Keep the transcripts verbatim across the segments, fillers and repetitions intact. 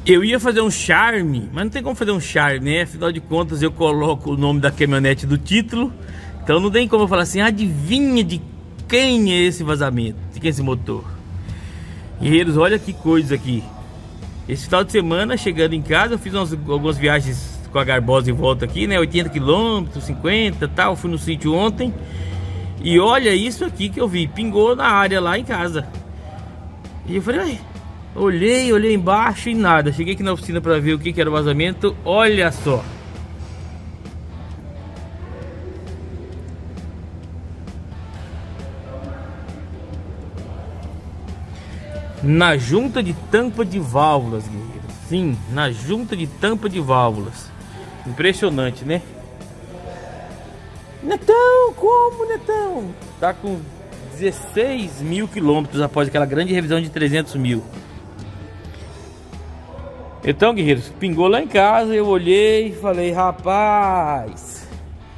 Eu ia fazer um charme, mas não tem como fazer um charme, né? Afinal de contas eu coloco o nome da caminhonete do título. Então não tem como eu falar assim, adivinha de quem é esse vazamento, de quem é esse motor. Guerreiros, olha que coisa aqui. Esse final de semana, chegando em casa, eu fiz umas, algumas viagens com a Garbosa em volta aqui, né? oitenta quilômetros, cinquenta, tal. Fui no sítio ontem. E olha isso aqui que eu vi, pingou na área lá em casa. E eu falei, ai, olhei, olhei embaixo e nada. Cheguei aqui na oficina para ver o que, que era o vazamento. Olha só. Na junta de tampa de válvulas, guerreiros. Sim, na junta de tampa de válvulas. Impressionante, né? Netão, como, Netão? Tá com dezesseis mil quilômetros após aquela grande revisão de trezentos mil. Então, guerreiros, pingou lá em casa. Eu olhei e falei, rapaz,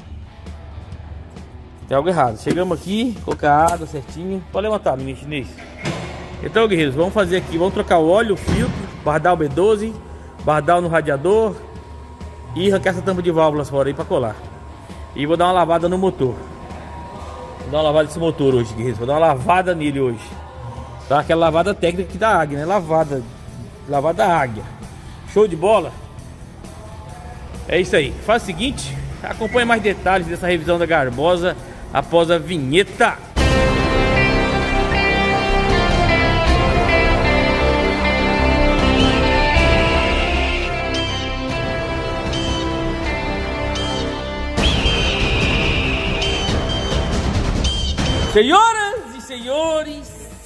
tem algo errado. Chegamos aqui, colocar a água certinho. Pode levantar, menino chinês. Então, guerreiros, vamos fazer aqui, vamos trocar o óleo, o filtro, bardal B doze, bardal no radiador e arrancar essa tampa de válvulas fora aí para colar. E vou dar uma lavada no motor. Vou dar uma lavada nesse motor hoje, guerreiros. Vou dar uma lavada nele hoje. Tá? Aquela lavada técnica aqui da águia, né? Lavada, lavada da águia. Show de bola? É isso aí. Faz o seguinte, acompanhe mais detalhes dessa revisão da Garbosa após a vinheta. Senhoras e senhores,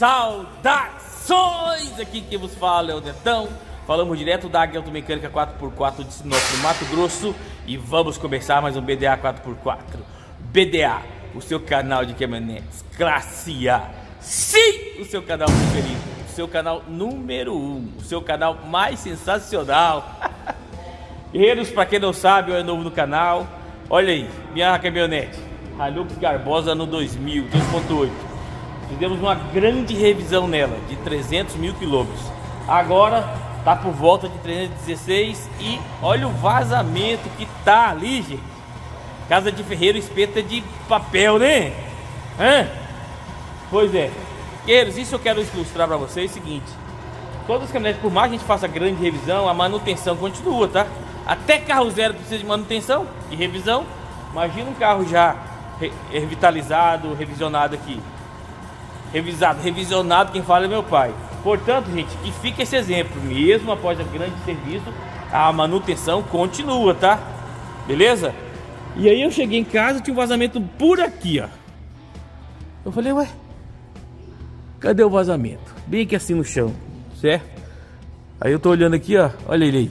saudações! Aqui quem vos fala é o Netão. Falamos direto da Águia Automecânica quatro por quatro de Sinop, no Mato Grosso. E vamos começar mais um B D A quatro por quatro. B D A, o seu canal de caminhonetes classe A. Sim, o seu canal preferido, o seu canal número um, o seu canal mais sensacional. Guerreiros, para quem não sabe ou é novo no canal, olha aí, minha caminhonete Hilux Garbosa no dois mil, dois ponto oito. Fizemos uma grande revisão nela, de trezentos mil quilômetros. Agora tá por volta de trezentos e dezesseis. E olha o vazamento que tá ali, gente. Casa de ferreiro, espeta de papel, né? Hã? Pois é. Guerreiros, isso eu quero ilustrar para vocês. É o seguinte: todas as caminhonetes, por mais que a gente faça grande revisão, a manutenção continua, tá? Até carro zero precisa de manutenção e revisão. Imagina um carro já revitalizado, revisionado aqui. Revisado, revisionado, quem fala é meu pai. Portanto, gente, que fica esse exemplo. Mesmo após o grande serviço, a manutenção continua, tá? Beleza? E aí eu cheguei em casa, tinha um vazamento por aqui, ó. Eu falei, ué, cadê o vazamento? Bem aqui assim no chão, certo? Aí eu tô olhando aqui, ó. Olha ele aí.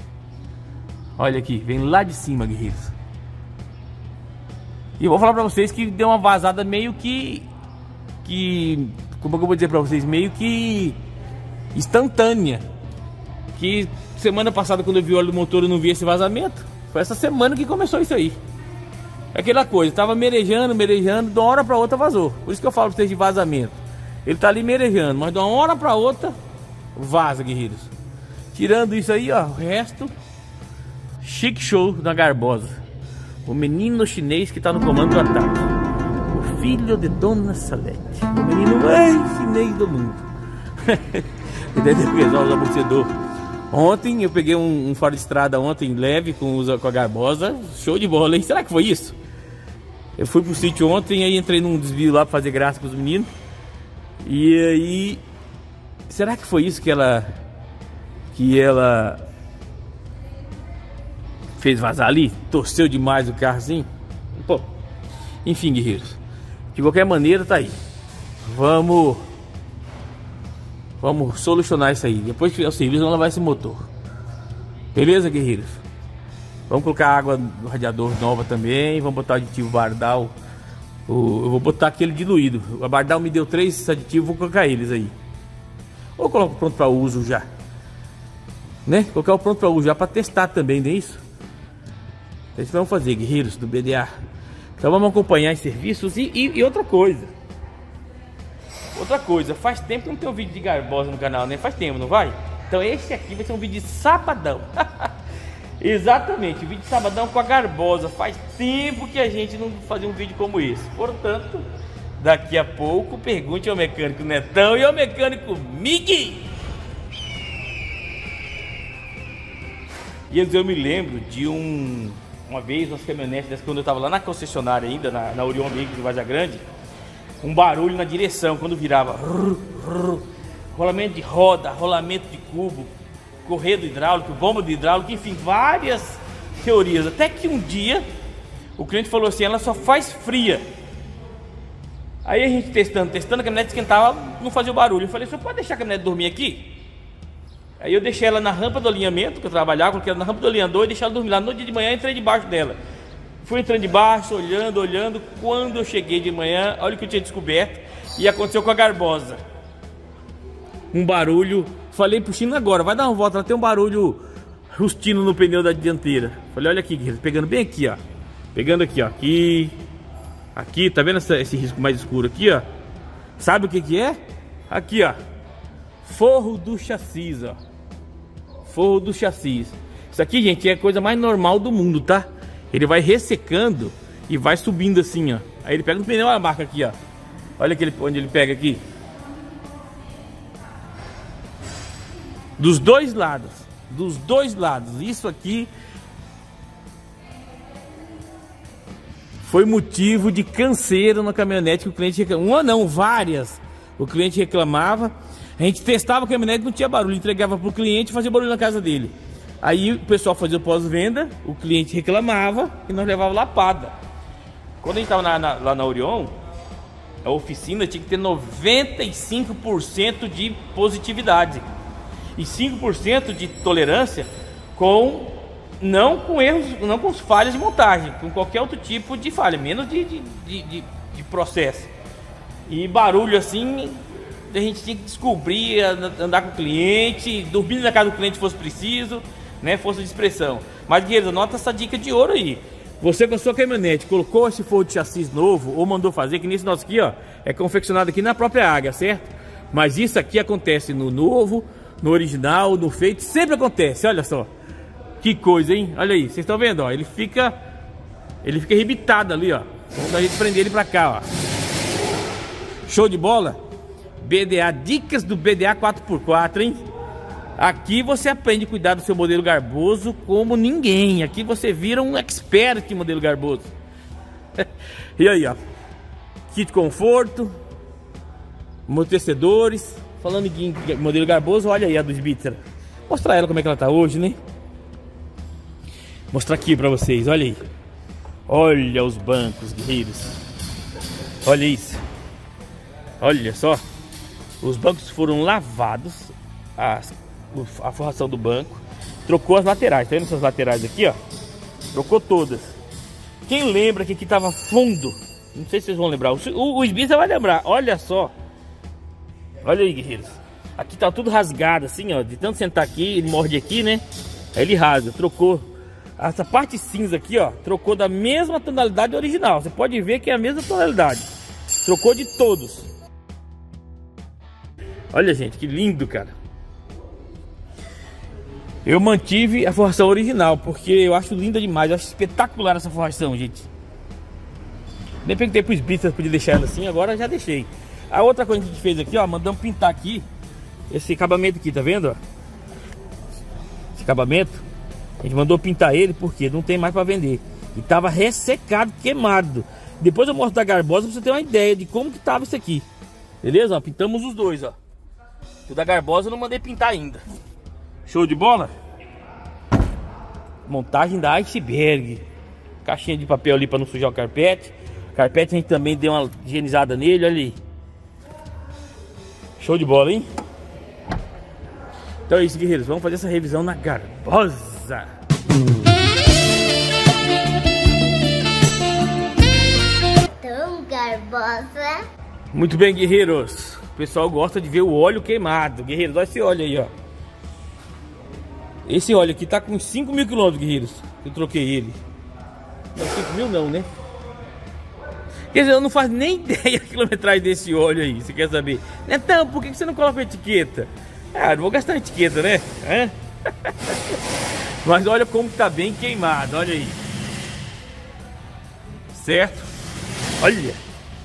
Olha aqui, vem lá de cima, guerreiros. E eu vou falar pra vocês que deu uma vazada meio que... que como é que eu vou dizer pra vocês? Meio que instantânea. Que semana passada, quando eu vi o óleo do motor, eu não vi esse vazamento. Foi essa semana que começou isso aí. É aquela coisa, tava merejando, merejando, de uma hora pra outra vazou. Por isso que eu falo pra vocês de vazamento. Ele tá ali merejando, mas de uma hora pra outra vaza, guerreiros. Tirando isso aí, ó, o resto chique show da Garbosa. O menino chinês que tá no comando do ataque. O filho de Dona Salete. O menino mais chinês do mundo. Deve pesar os amortecedores. Ontem eu peguei um, um fora de estrada ontem, leve, com, com a Garbosa. Show de bola, hein? Será que foi isso? Eu fui pro sítio ontem, aí entrei num desvio lá pra fazer graça com os meninos. E aí... será que foi isso que ela... que ela... fez vazar ali? Torceu demais o carro assim? Pô, enfim, guerreiros, de qualquer maneira tá aí. Vamos Vamos solucionar isso aí. Depois que fizer o serviço, vamos lavar esse motor. Beleza, guerreiros? Vamos colocar água no radiador nova também. Vamos botar o aditivo Bardal. o, Eu vou botar aquele diluído. O Bardal me deu três aditivos, vou colocar eles aí. Ou coloco pronto para uso já, né? Colocar o pronto para uso já para testar também, não é isso? É isso que vamos fazer, guerreiros do B D A. Então vamos acompanhar os serviços e, e, e outra coisa. Outra coisa, faz tempo que não tem um vídeo de Garbosa no canal, né? Faz tempo, não vai? Então esse aqui vai ser um vídeo de sabadão. Exatamente, o vídeo de sabadão com a Garbosa. Faz tempo que a gente não fazia um vídeo como esse. Portanto, daqui a pouco, pergunte ao mecânico Netão e ao mecânico Migui. E eu me lembro de um... Uma vez, umas caminhonetes, quando eu tava lá na concessionária ainda, na, na Orion Veículos de Várzea Grande, um barulho na direção, quando virava. Rrr, rrr, rolamento de roda, rolamento de cubo, correio hidráulico, bomba de hidráulico, enfim, várias teorias. Até que um dia, o cliente falou assim, ela só faz fria. Aí a gente testando, testando, a caminhonete esquentava, não fazia o barulho. Eu falei, você pode deixar a caminhonete dormir aqui? Aí eu deixei ela na rampa do alinhamento, que eu trabalhava, coloquei ela na rampa do alinhador e deixei ela dormir lá. No dia de manhã, entrei debaixo dela. Fui entrando debaixo, olhando, olhando. Quando eu cheguei de manhã, olha o que eu tinha descoberto. E aconteceu com a Garbosa. Um barulho. Falei pro Chino agora, vai dar uma volta, ela tem um barulho rustino no pneu da dianteira. Falei, olha aqui, pegando bem aqui, ó. Pegando aqui, ó. Aqui. Aqui, tá vendo essa, esse risco mais escuro aqui, ó? Sabe o que que é? Aqui, ó. Forro do chassi, ó. Forro do chassi. Isso aqui, gente, é a coisa mais normal do mundo, tá? Ele vai ressecando e vai subindo assim, ó. Aí ele pega no pneu, olha a marca aqui, ó. Olha aquele, onde ele pega aqui. Dos dois lados. Dos dois lados. Isso aqui foi motivo de canseira na caminhonete que o cliente reclamava. Uma não, várias. O cliente reclamava. A gente testava a caminhonete, não tinha barulho. Entregava para o cliente e fazia barulho na casa dele. Aí o pessoal fazia o pós-venda, o cliente reclamava e nós levava lapada. Quando a gente estava lá na Orion, a oficina tinha que ter noventa e cinco por cento de positividade e cinco por cento de tolerância com não com erros, não com falhas de montagem, com qualquer outro tipo de falha, menos de, de, de, de, de processo. E barulho assim, a gente tinha que descobrir, andar com o cliente, dormir na casa do cliente se fosse preciso, né, força de expressão. Mas, guerreiros, anota essa dica de ouro aí. Você com a sua caminhonete colocou esse forro de chassi novo ou mandou fazer, que nesse nosso aqui, ó, é confeccionado aqui na própria Águia, certo? Mas isso aqui acontece no novo, no original, no feito, sempre acontece, olha só. Que coisa, hein? Olha aí, vocês estão vendo, ó, ele fica ele fica arrebitado ali, ó. Vamos a gente prender ele pra cá, ó. Show de bola? B D A, dicas do B D A quatro por quatro, hein? Aqui você aprende a cuidar do seu modelo Garboso como ninguém. Aqui você vira um expert em modelo Garboso. E aí, ó, kit conforto, amortecedores. Falando em modelo Garboso, olha aí a do Spitzer. Mostrar ela como é que ela tá hoje, né? Mostrar aqui pra vocês, olha aí. Olha os bancos, guerreiros. Olha isso. Olha só. Os bancos foram lavados, as, a forração do banco. Trocou as laterais, tá vendo essas laterais aqui, ó? Trocou todas. Quem lembra que aqui tava fundo? Não sei se vocês vão lembrar. O, o, o Spitzer vai lembrar, olha só. Olha aí, guerreiros. Aqui tá tudo rasgado assim, ó. De tanto sentar aqui, ele morde aqui, né? Aí ele rasga, trocou. Essa parte cinza aqui, ó, trocou da mesma tonalidade original. Você pode ver que é a mesma tonalidade. Trocou de todos. Olha, gente, que lindo, cara. Eu mantive a forração original, porque eu acho linda demais. Eu acho espetacular essa forração, gente. Nem perguntei pro Spitzer se podia deixar ela assim, agora já deixei. A outra coisa que a gente fez aqui, ó, mandamos pintar aqui esse acabamento aqui, tá vendo, ó? Esse acabamento, a gente mandou pintar ele porque não tem mais para vender. E tava ressecado, queimado. Depois eu mostro da Garbosa pra você ter uma ideia de como que tava isso aqui. Beleza? Ó, pintamos os dois, ó. O da Garbosa eu não mandei pintar ainda. Show de bola? Montagem da iceberg. Caixinha de papel ali para não sujar o carpete. Carpete a gente também deu uma higienizada nele, olha ali. Show de bola, hein? Então é isso, guerreiros. Vamos fazer essa revisão na Garbosa. Então, Garbosa. Muito bem, guerreiros. O pessoal gosta de ver o óleo queimado. Guerreiros, olha esse óleo aí, ó. Esse óleo aqui tá com cinco mil quilômetros, guerreiros. Eu troquei ele. Não, cinco mil não, né? Quer dizer, eu não faço nem ideia da quilometragem desse óleo aí. Você quer saber? Então, por que você não coloca a etiqueta? Ah, não vou gastar etiqueta, né? É? Mas olha como tá bem queimado, olha aí. Certo? Olha.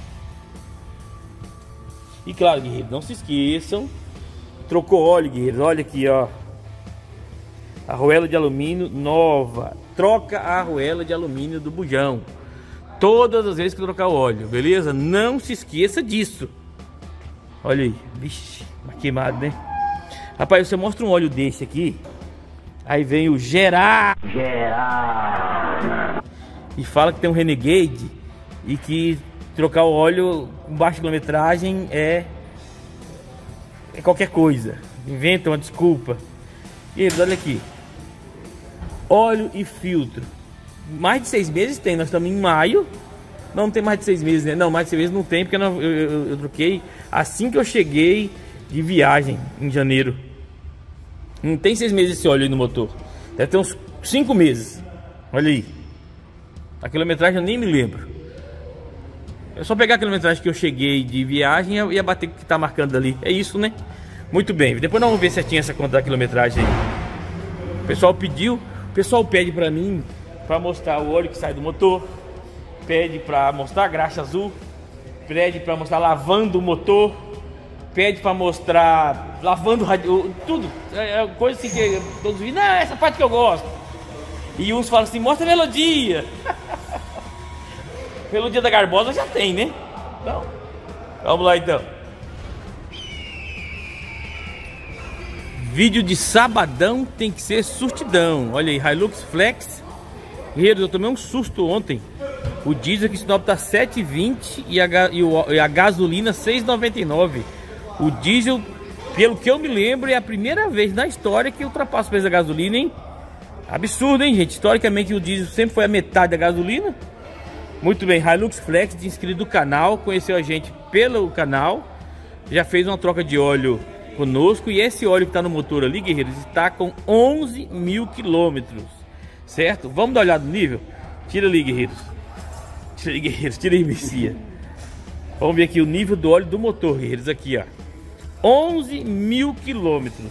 E claro, guerreiros, não se esqueçam. Trocou óleo, guerreiros, olha aqui, ó. Arruela de alumínio nova. Troca a arruela de alumínio do bujão todas as vezes que trocar o óleo, beleza? Não se esqueça disso. Olha aí, vixe, queimado, né? Rapaz, você mostra um óleo desse aqui, aí vem o gerar, gerar, e fala que tem um Renegade e que trocar o óleo com baixa quilometragem é, é qualquer coisa. Inventa uma desculpa. E eles, olha aqui, óleo e filtro. Mais de seis meses tem, nós estamos em maio. Não tem mais de seis meses, né? Não, mais de seis meses não tem, porque eu, eu, eu, eu troquei assim que eu cheguei de viagem em janeiro. Não tem seis meses esse óleo aí no motor. Deve ter uns cinco meses. Olha aí. A quilometragem eu nem me lembro. É só pegar a quilometragem que eu cheguei de viagem e ia bater o que tá marcando ali. É isso, né? Muito bem. Depois nós vamos ver certinho essa conta da quilometragem aí. O pessoal pediu. O pessoal pede pra mim para mostrar o óleo que sai do motor, pede para mostrar a graxa azul, pede para mostrar lavando o motor, pede para mostrar lavando o radio, tudo, é coisa assim que todos dizem, não, essa parte que eu gosto. E uns falam assim, mostra a melodia. Melodia da Garbosa já tem, né? Então, vamos lá então. Vídeo de sabadão tem que ser surtidão. Olha aí, Hilux Flex. Guerreiros, eu tomei um susto ontem. O diesel aqui em Sinop tá sete e vinte e a, e, o, e a gasolina seis e noventa e nove. O diesel, pelo que eu me lembro, é a primeira vez na história que ultrapassa o preço da gasolina, hein? Absurdo, hein, gente? Historicamente o diesel sempre foi a metade da gasolina. Muito bem, Hilux Flex, de inscrito do canal, conheceu a gente pelo canal, já fez uma troca de óleo conosco. E esse óleo que está no motor ali, guerreiros, está com onze mil quilômetros. Certo? Vamos dar uma olhada no nível? Tira ali, guerreiros. Tira aí, guerreiros. Tira aí, Messia. Vamos ver aqui o nível do óleo do motor, guerreiros. Aqui, ó. onze mil quilômetros.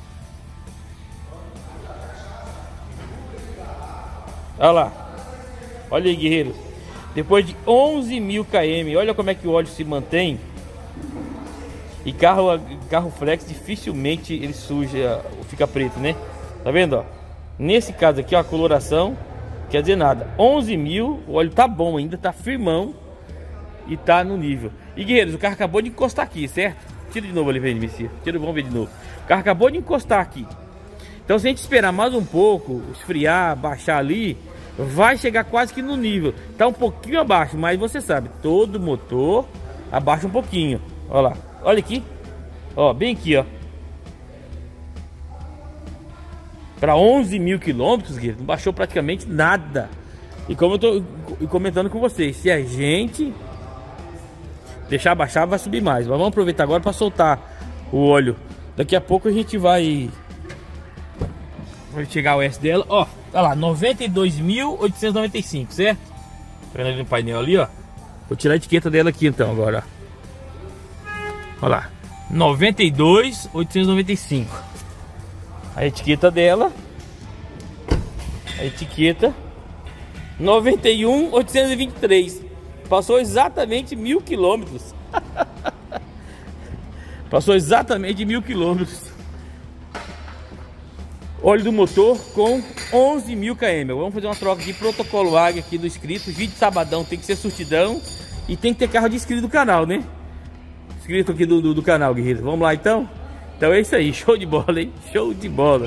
Olha lá. Olha aí, guerreiros. Depois de onze mil quilômetros, olha como é que o óleo se mantém. E carro, carro flex dificilmente ele suja, fica preto, né? Tá vendo, ó? Nesse caso aqui, ó, a coloração quer dizer nada. onze mil, o óleo tá bom ainda, tá firmão e tá no nível. E guerreiros, o carro acabou de encostar aqui, certo? Tira de novo ali, vem, Messia. Tira, vamos ver de novo. O carro acabou de encostar aqui. Então se a gente esperar mais um pouco, esfriar, baixar ali, vai chegar quase que no nível. Tá um pouquinho abaixo, mas você sabe, todo motor abaixa um pouquinho. Olha lá, olha aqui. Ó, bem aqui, ó. Para onze mil quilômetros, não baixou praticamente nada. E como eu tô comentando com vocês, se a gente deixar baixar, vai subir mais. Mas vamos aproveitar agora para soltar o óleo. Daqui a pouco a gente vai vai chegar o S dela. Ó, tá lá, noventa e dois mil oitocentos e noventa e cinco, certo? Tá vendo ali no painel ali, ó. Vou tirar a etiqueta dela aqui então agora, ó. Olha lá, noventa e dois mil oitocentos e noventa e cinco. A etiqueta dela, a etiqueta noventa e um mil oitocentos e vinte e três. Passou exatamente mil quilômetros. Passou exatamente mil quilômetros. Óleo do motor com onze mil quilômetros. Vamos fazer uma troca de protocolo águia aqui do inscrito. Vídeo de sabadão tem que ser surtidão e tem que ter carro de inscrito do canal, né? Inscrito aqui do, do, do canal, guerreiros. Vamos lá então? Então é isso aí, show de bola, hein? Show de bola.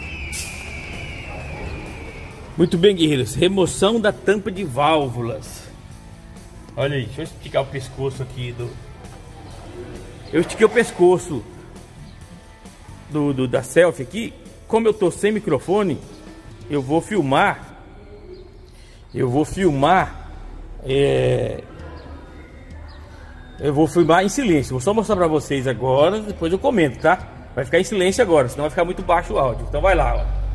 Muito bem, guerreiros. Remoção da tampa de válvulas. Olha aí, deixa eu esticar o pescoço aqui do... Eu estiquei o pescoço do, do, da selfie aqui. Como eu tô sem microfone, eu vou filmar. Eu vou filmar. É... Eu vou filmar em silêncio. Vou só mostrar pra vocês agora. Depois eu comento, tá? Vai ficar em silêncio agora, senão vai ficar muito baixo o áudio. Então vai lá, ó.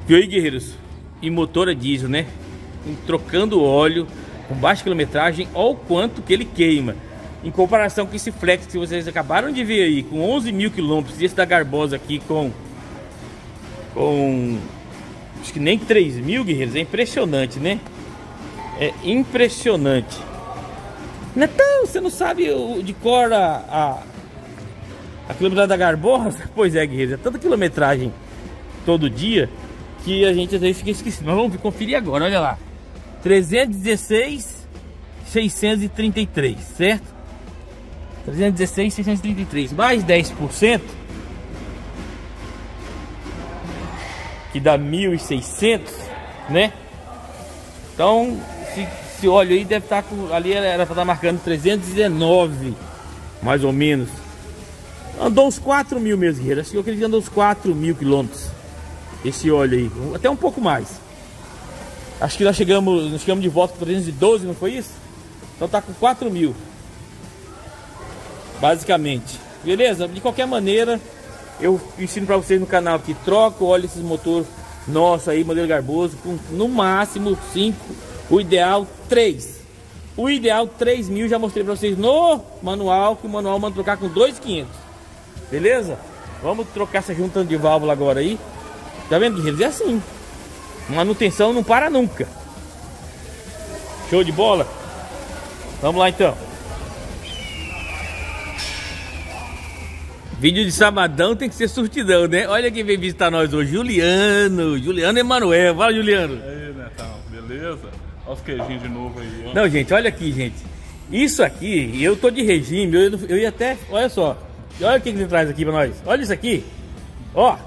Viu aí, guerreiros? E motor a diesel, né? Trocando óleo, com baixa quilometragem, olha o quanto que ele queima. Em comparação com esse Flex que vocês acabaram de ver aí, com onze mil quilômetros, e esse da Garbosa aqui com... Com... Acho que nem três mil, guerreiros. É impressionante, né? É impressionante. Netão, você não sabe o, de cor a, a, a quilometragem da Garbosa? Pois é, guerreiros. É tanta quilometragem todo dia que a gente às vezes fica esquecido. Mas vamos conferir agora, olha lá. trezentos e dezesseis, seiscentos e trinta e três, certo? trezentos e dezesseis, seiscentos e trinta e três. Mais dez por cento. Que dá mil e seiscentos, né? Então, esse, esse óleo aí deve estar com... Ali era para estar marcando trezentos e dezenove, mais ou menos. Andou uns quatro mil mesmo, guerreiro. Acho que eu acredito que andou uns quatro mil quilômetros. Esse óleo aí, até um pouco mais. Acho que nós chegamos, nós chegamos de volta com trezentos e doze, não foi isso? Então tá com quatro mil. Basicamente. Beleza? De qualquer maneira... Eu ensino para vocês no canal que troca o óleo desses motor nosso aí, modelo Garboso, com no máximo cinco, o ideal três. O ideal três mil, já mostrei para vocês no manual, que o manual manda trocar com dois mil e quinhentos. Beleza? Vamos trocar essa junta de válvula agora aí. Tá vendo, guerreiros? É assim. Manutenção não para nunca. Show de bola? Vamos lá então. Vídeo de sabadão tem que ser surtidão, né? Olha quem veio visitar nós hoje, Juliano. Juliano Emanuel. Fala, Juliano. E aí, Netão, beleza? Olha os queijinhos de novo aí, ó. Não, gente, olha aqui, gente. Isso aqui, eu tô de regime, eu, eu ia até... Olha só. Olha o que ele traz aqui pra nós. Olha isso aqui. Ó.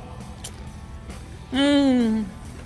Hum.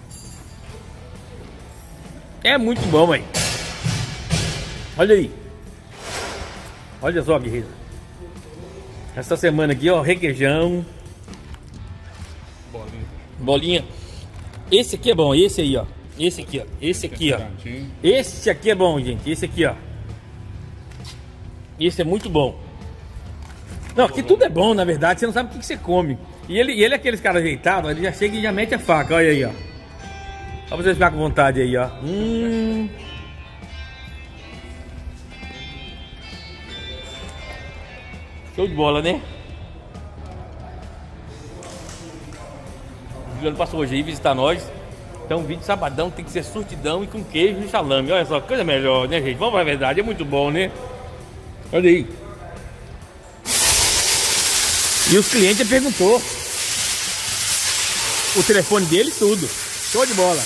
É muito bom, mãe. Olha aí. Olha só, guerreiro. Essa semana aqui, ó, requeijão. Bolinha. Bolinha. Esse aqui é bom, esse aí, ó. Esse aqui, ó. Esse aqui, ó. Esse aqui é bom, gente. Esse aqui, ó. Esse é muito bom. Não, aqui tudo é bom, na verdade. Você não sabe o que, que você come. E ele, e ele é aqueles caras ajeitados, ele já chega e já mete a faca. Olha aí, ó. Só pra vocês ficarem com vontade aí, ó. Hum... Show de bola, né? O Juliano passou hoje aí visitar nós. Então o vídeo de sabadão tem que ser surtidão e com queijo e salame. Olha só, coisa melhor, né, gente? Vamos pra verdade, é muito bom, né? Olha aí. E os clientes perguntou o telefone dele e tudo. Show de bola.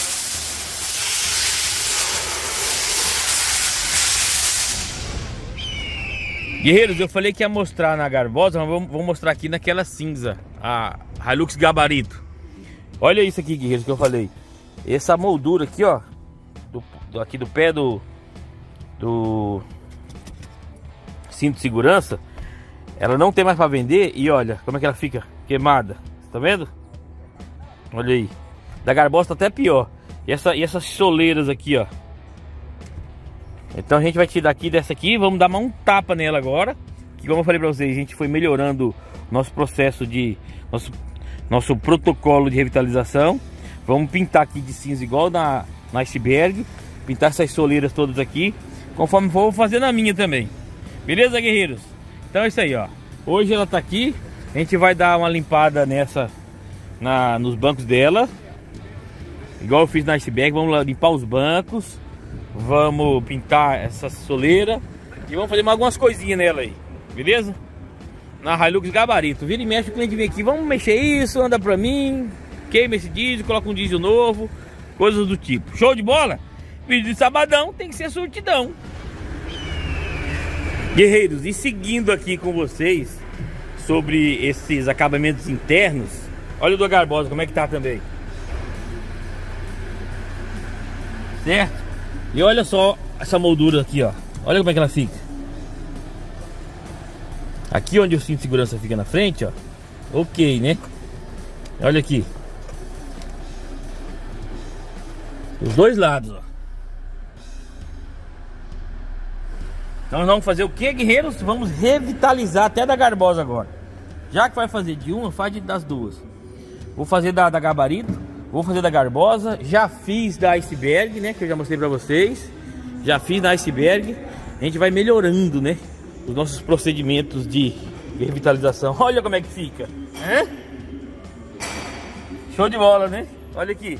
Guerreiros, eu falei que ia mostrar na Garbosa, mas vou, vou mostrar aqui naquela cinza, a Hilux Gabarito. Olha isso aqui, guerreiros, que eu falei. Essa moldura aqui, ó, do, do, aqui do pé do, do cinto de segurança, ela não tem mais para vender. E olha como é que ela fica queimada, tá vendo? Olha aí. Da Garbosa tá até pior. E, essa, e essas soleiras aqui, ó. Então a gente vai tirar aqui dessa aqui, vamos dar um tapa nela agora. Que como eu falei pra vocês, a gente foi melhorando nosso processo de... Nosso, nosso protocolo de revitalização. Vamos pintar aqui de cinza igual na, na Iceberg. Pintar essas soleiras todas aqui. Conforme for, vou fazer na minha também. Beleza, guerreiros? Então é isso aí, ó. Hoje ela tá aqui. A gente vai dar uma limpada nessa... Na, nos bancos dela. Igual eu fiz na Iceberg. Vamos limpar os bancos. Vamos pintar essa soleira e vamos fazer mais algumas coisinhas nela aí, beleza? Na Hilux Gabarito. Vira e mexe, o cliente vem aqui, vamos mexer isso, anda pra mim, queima esse diesel, coloca um diesel novo, coisas do tipo. Show de bola? Vídeo de sabadão tem que ser surtidão. Guerreiros, e seguindo aqui com vocês sobre esses acabamentos internos, olha o do Garbosa como é que tá também. Certo? E olha só essa moldura aqui, ó. Olha como é que ela fica. Aqui onde o cinto de segurança fica na frente, ó. Ok, né? Olha aqui. Os dois lados, ó. Então nós vamos fazer o que, guerreiros? Vamos revitalizar até da Garbosa agora. Já que vai fazer de uma, faz de, das duas. Vou fazer da, da Gabarito. Vou fazer da Garbosa. Já fiz da Iceberg, né? Que eu já mostrei pra vocês. Já fiz da Iceberg. A gente vai melhorando, né? Os nossos procedimentos de revitalização. Olha como é que fica. Hã? Show de bola, né? Olha aqui.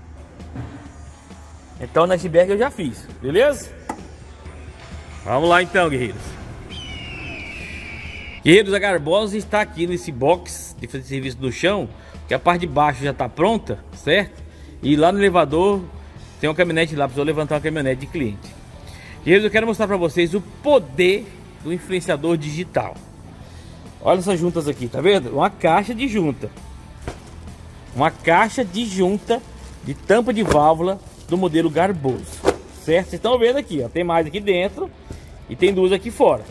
Então na Iceberg eu já fiz, beleza? Vamos lá então, guerreiros. Guerreiros, a Garbosa está aqui nesse box de fazer serviço do chão, que a parte de baixo já está pronta, certo? E lá no elevador tem uma caminhonete lá, precisou levantar uma caminhonete de cliente. Guerreiros, eu quero mostrar para vocês o poder do influenciador digital. Olha essas juntas aqui, tá vendo? Uma caixa de junta. Uma caixa de junta de tampa de válvula do modelo Garboso, certo? Vocês estão vendo aqui, ó, tem mais aqui dentro e tem duas aqui fora.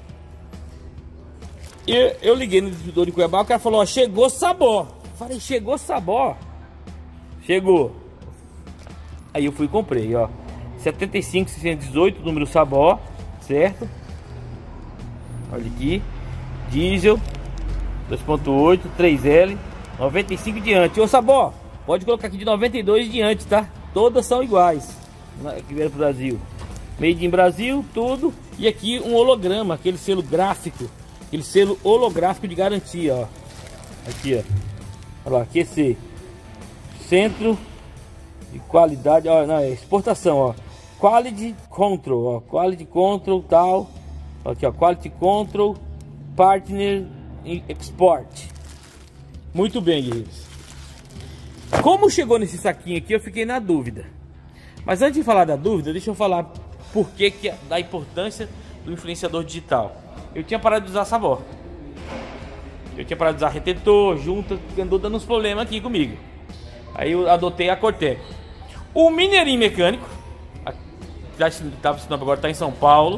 E eu liguei no distribuidor de Cuiabá, o cara falou, ó, chegou sabó. Falei, chegou sabó? Chegou. Aí eu fui e comprei, ó, setenta e cinco seiscentos e dezoito, número sabó, certo? Olha aqui, diesel dois ponto oito, três L, noventa e cinco diante. Ô sabó, pode colocar aqui de noventa e dois diante, tá? Todas são iguais que vieram pro Brasil. Made in Brasil, tudo. E aqui um holograma, aquele selo gráfico, aquele selo holográfico de garantia, ó. Aqui, ó. Olha lá, Q C. Centro de qualidade, ó, não, é exportação, ó. Quality Control, ó. Quality Control, tal. Aqui, ó. Quality Control Partner Export. Muito bem, guerreiros. Como chegou nesse saquinho aqui, eu fiquei na dúvida. Mas antes de falar da dúvida, deixa eu falar por que, que da importância do influenciador digital. Eu tinha parado de usar sabó. Eu tinha parado de usar retentor, junta, que andou dando uns problemas aqui comigo. Aí eu adotei a Cortec. O Mineirinho Mecânico, já estava ensinando agora, está em São Paulo.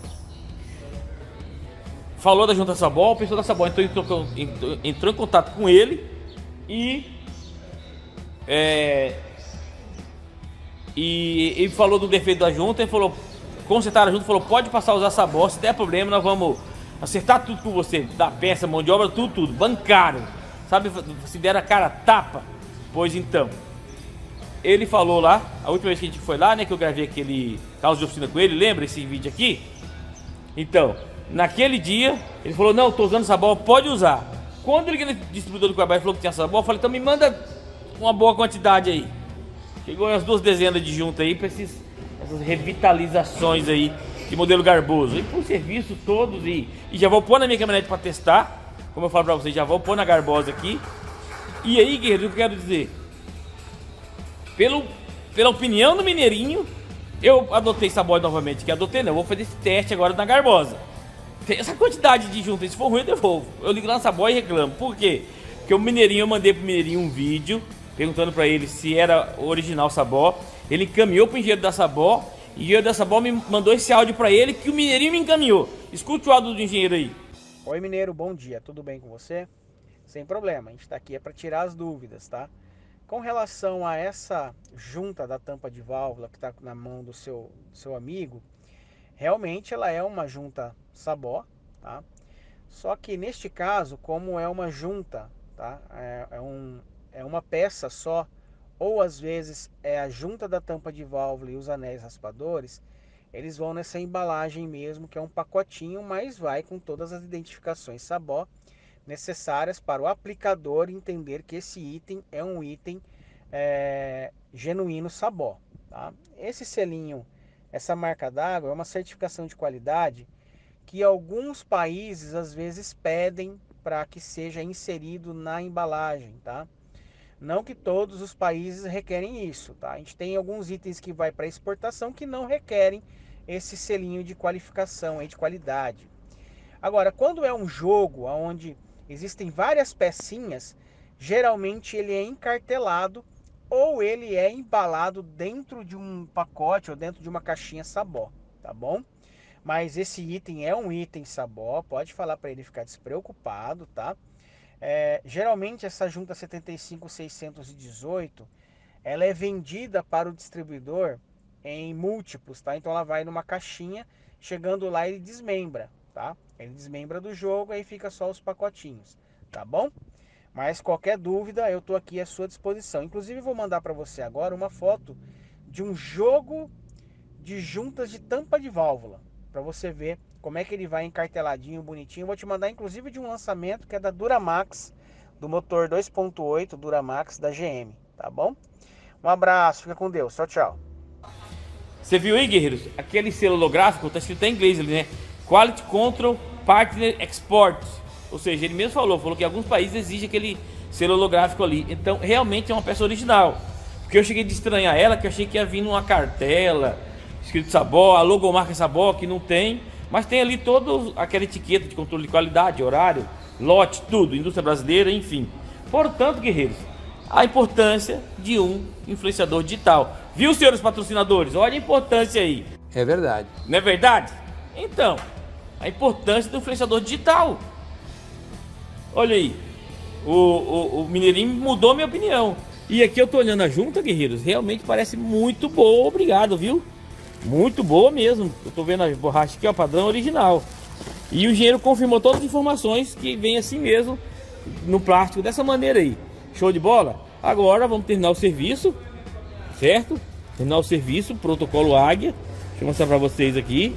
Falou da junta sabó, o pessoal da sabó entrou, entrou, entrou, entrou em contato com ele e... É, e ele falou do defeito da junta, ele falou, consertaram a junta, falou, pode passar a usar sabó, se der problema nós vamos acertar tudo com você, da peça, mão de obra, tudo, tudo, bancário, sabe, se der a cara tapa. Pois então, ele falou lá, a última vez que a gente foi lá, né, que eu gravei aquele caos de oficina com ele, lembra esse vídeo aqui? Então, naquele dia, ele falou, não, tô usando sabó, pode usar. Quando ele liguei no distribuidor do Cuiabá e falou que tinha sabó, eu falei, então me manda uma boa quantidade aí. Chegou umas duas dezenas de junta aí para essas revitalizações aí de modelo Garboso. E por serviço todos e, e já vou pôr na minha caminhonete para testar. Como eu falo para vocês, já vou pôr na Garbosa aqui. E aí, guerreiro, o que eu quero dizer? Pelo, pela opinião do Mineirinho, eu adotei sabó novamente. Que adotei não, eu vou fazer esse teste agora na Garbosa. Tem essa quantidade de junta, se for ruim eu devolvo. Eu ligo lá na sabó e reclamo. Por quê? Porque o Mineirinho, eu mandei pro Mineirinho um vídeo perguntando para ele se era original sabó. Ele encaminhou pro engenheiro da sabó e o engenheiro da sabó me mandou esse áudio para ele que o Mineirinho me encaminhou. Escute o áudio do engenheiro aí. Oi Mineiro, bom dia, tudo bem com você? Sem problema, a gente está aqui é para tirar as dúvidas, tá? Com relação a essa junta da tampa de válvula que está na mão do seu, seu amigo, realmente ela é uma junta sabó, tá? Só que neste caso, como é uma junta, tá? É, é um... é uma peça só, ou às vezes é a junta da tampa de válvula e os anéis raspadores, eles vão nessa embalagem mesmo, que é um pacotinho, mas vai com todas as identificações sabó necessárias para o aplicador entender que esse item é um item é, genuíno sabó, tá? Esse selinho, essa marca d'água é uma certificação de qualidade que alguns países às vezes pedem para que seja inserido na embalagem, tá? Não que todos os países requerem isso, tá? A gente tem alguns itens que vai para exportação que não requerem esse selinho de qualificação, aí, de qualidade. Agora, quando é um jogo onde existem várias pecinhas, geralmente ele é encartelado ou ele é embalado dentro de um pacote ou dentro de uma caixinha sabó, tá bom? Mas esse item é um item sabó, pode falar para ele ficar despreocupado, tá? É, geralmente essa junta setenta e cinco seiscentos e dezoito ela é vendida para o distribuidor em múltiplos, tá? Então ela vai numa caixinha, chegando lá ele desmembra, tá? Ele desmembra do jogo, aí fica só os pacotinhos, tá bom? Mas qualquer dúvida, eu estou aqui à sua disposição. Inclusive, vou mandar para você agora uma foto de um jogo de juntas de tampa de válvula, para você ver como é que ele vai encarteladinho, bonitinho. Vou te mandar inclusive de um lançamento que é da Duramax, do motor dois ponto oito Duramax da G M, tá bom? Um abraço, fica com Deus, tchau, tchau. Você viu aí, guerreiros? Aquele selo holográfico, tá escrito em inglês ali, né? Quality Control Partner Export. Ou seja, ele mesmo falou, falou que alguns países exigem aquele selo holográfico ali. Então, realmente é uma peça original. Porque eu cheguei de estranhar ela, que eu achei que ia vir numa cartela, escrito Sabor, a logomarca Sabor, que não tem. Mas tem ali toda aquela etiqueta de controle de qualidade, horário, lote, tudo, indústria brasileira, enfim. Portanto, guerreiros, a importância de um influenciador digital. Viu, senhores patrocinadores? Olha a importância aí. É verdade. Não é verdade? Então, a importância do influenciador digital. Olha aí, o, o, o Mineirinho mudou minha opinião. E aqui eu tô olhando a junta, guerreiros, realmente parece muito boa, obrigado, viu? Muito boa mesmo. Eu tô vendo a borracha aqui, ó, padrão original. E o engenheiro confirmou todas as informações que vem assim mesmo no plástico, dessa maneira aí. Show de bola? Agora vamos terminar o serviço, certo? Terminar o serviço, protocolo Águia. Deixa eu mostrar pra vocês aqui.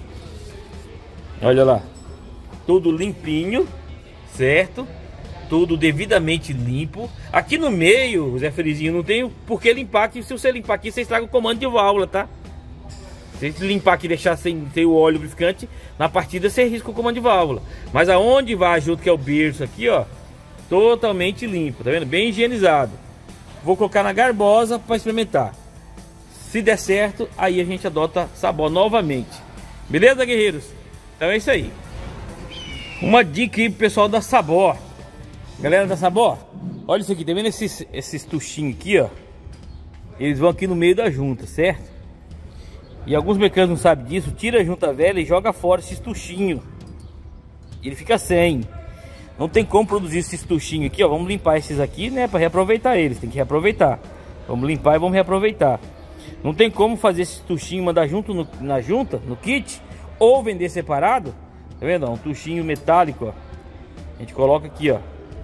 Olha lá, tudo limpinho, certo? Tudo devidamente limpo. Aqui no meio, Zé Felizinho, não tem por que limpar aqui. Se você limpar aqui, você estraga o comando de válvula, tá? Se você limpar aqui e deixar sem ter o óleo lubrificante, na partida você risca o comando de válvula. Mas aonde vai junto, que é o berço aqui, ó, totalmente limpo, tá vendo? Bem higienizado. Vou colocar na garbosa para experimentar. Se der certo, aí a gente adota Sabor novamente. Beleza, guerreiros? Então é isso aí. Uma dica aí pro pessoal da Sabor. Galera da Sabor, olha isso aqui, tá vendo esses, esses tuchinhos aqui, ó? Eles vão aqui no meio da junta, certo? E alguns mecânicos não sabem disso, tira a junta velha e joga fora esses tuchinhos. Ele fica sem. Não tem como produzir esses tuchinhos aqui, ó. Vamos limpar esses aqui, né, para reaproveitar eles, tem que reaproveitar. Vamos limpar e vamos reaproveitar. Não tem como fazer esses tuchinhos, mandar junto no, na junta, no kit, ou vender separado. Tá vendo? Um tuchinho metálico, ó. A gente coloca aqui, ó.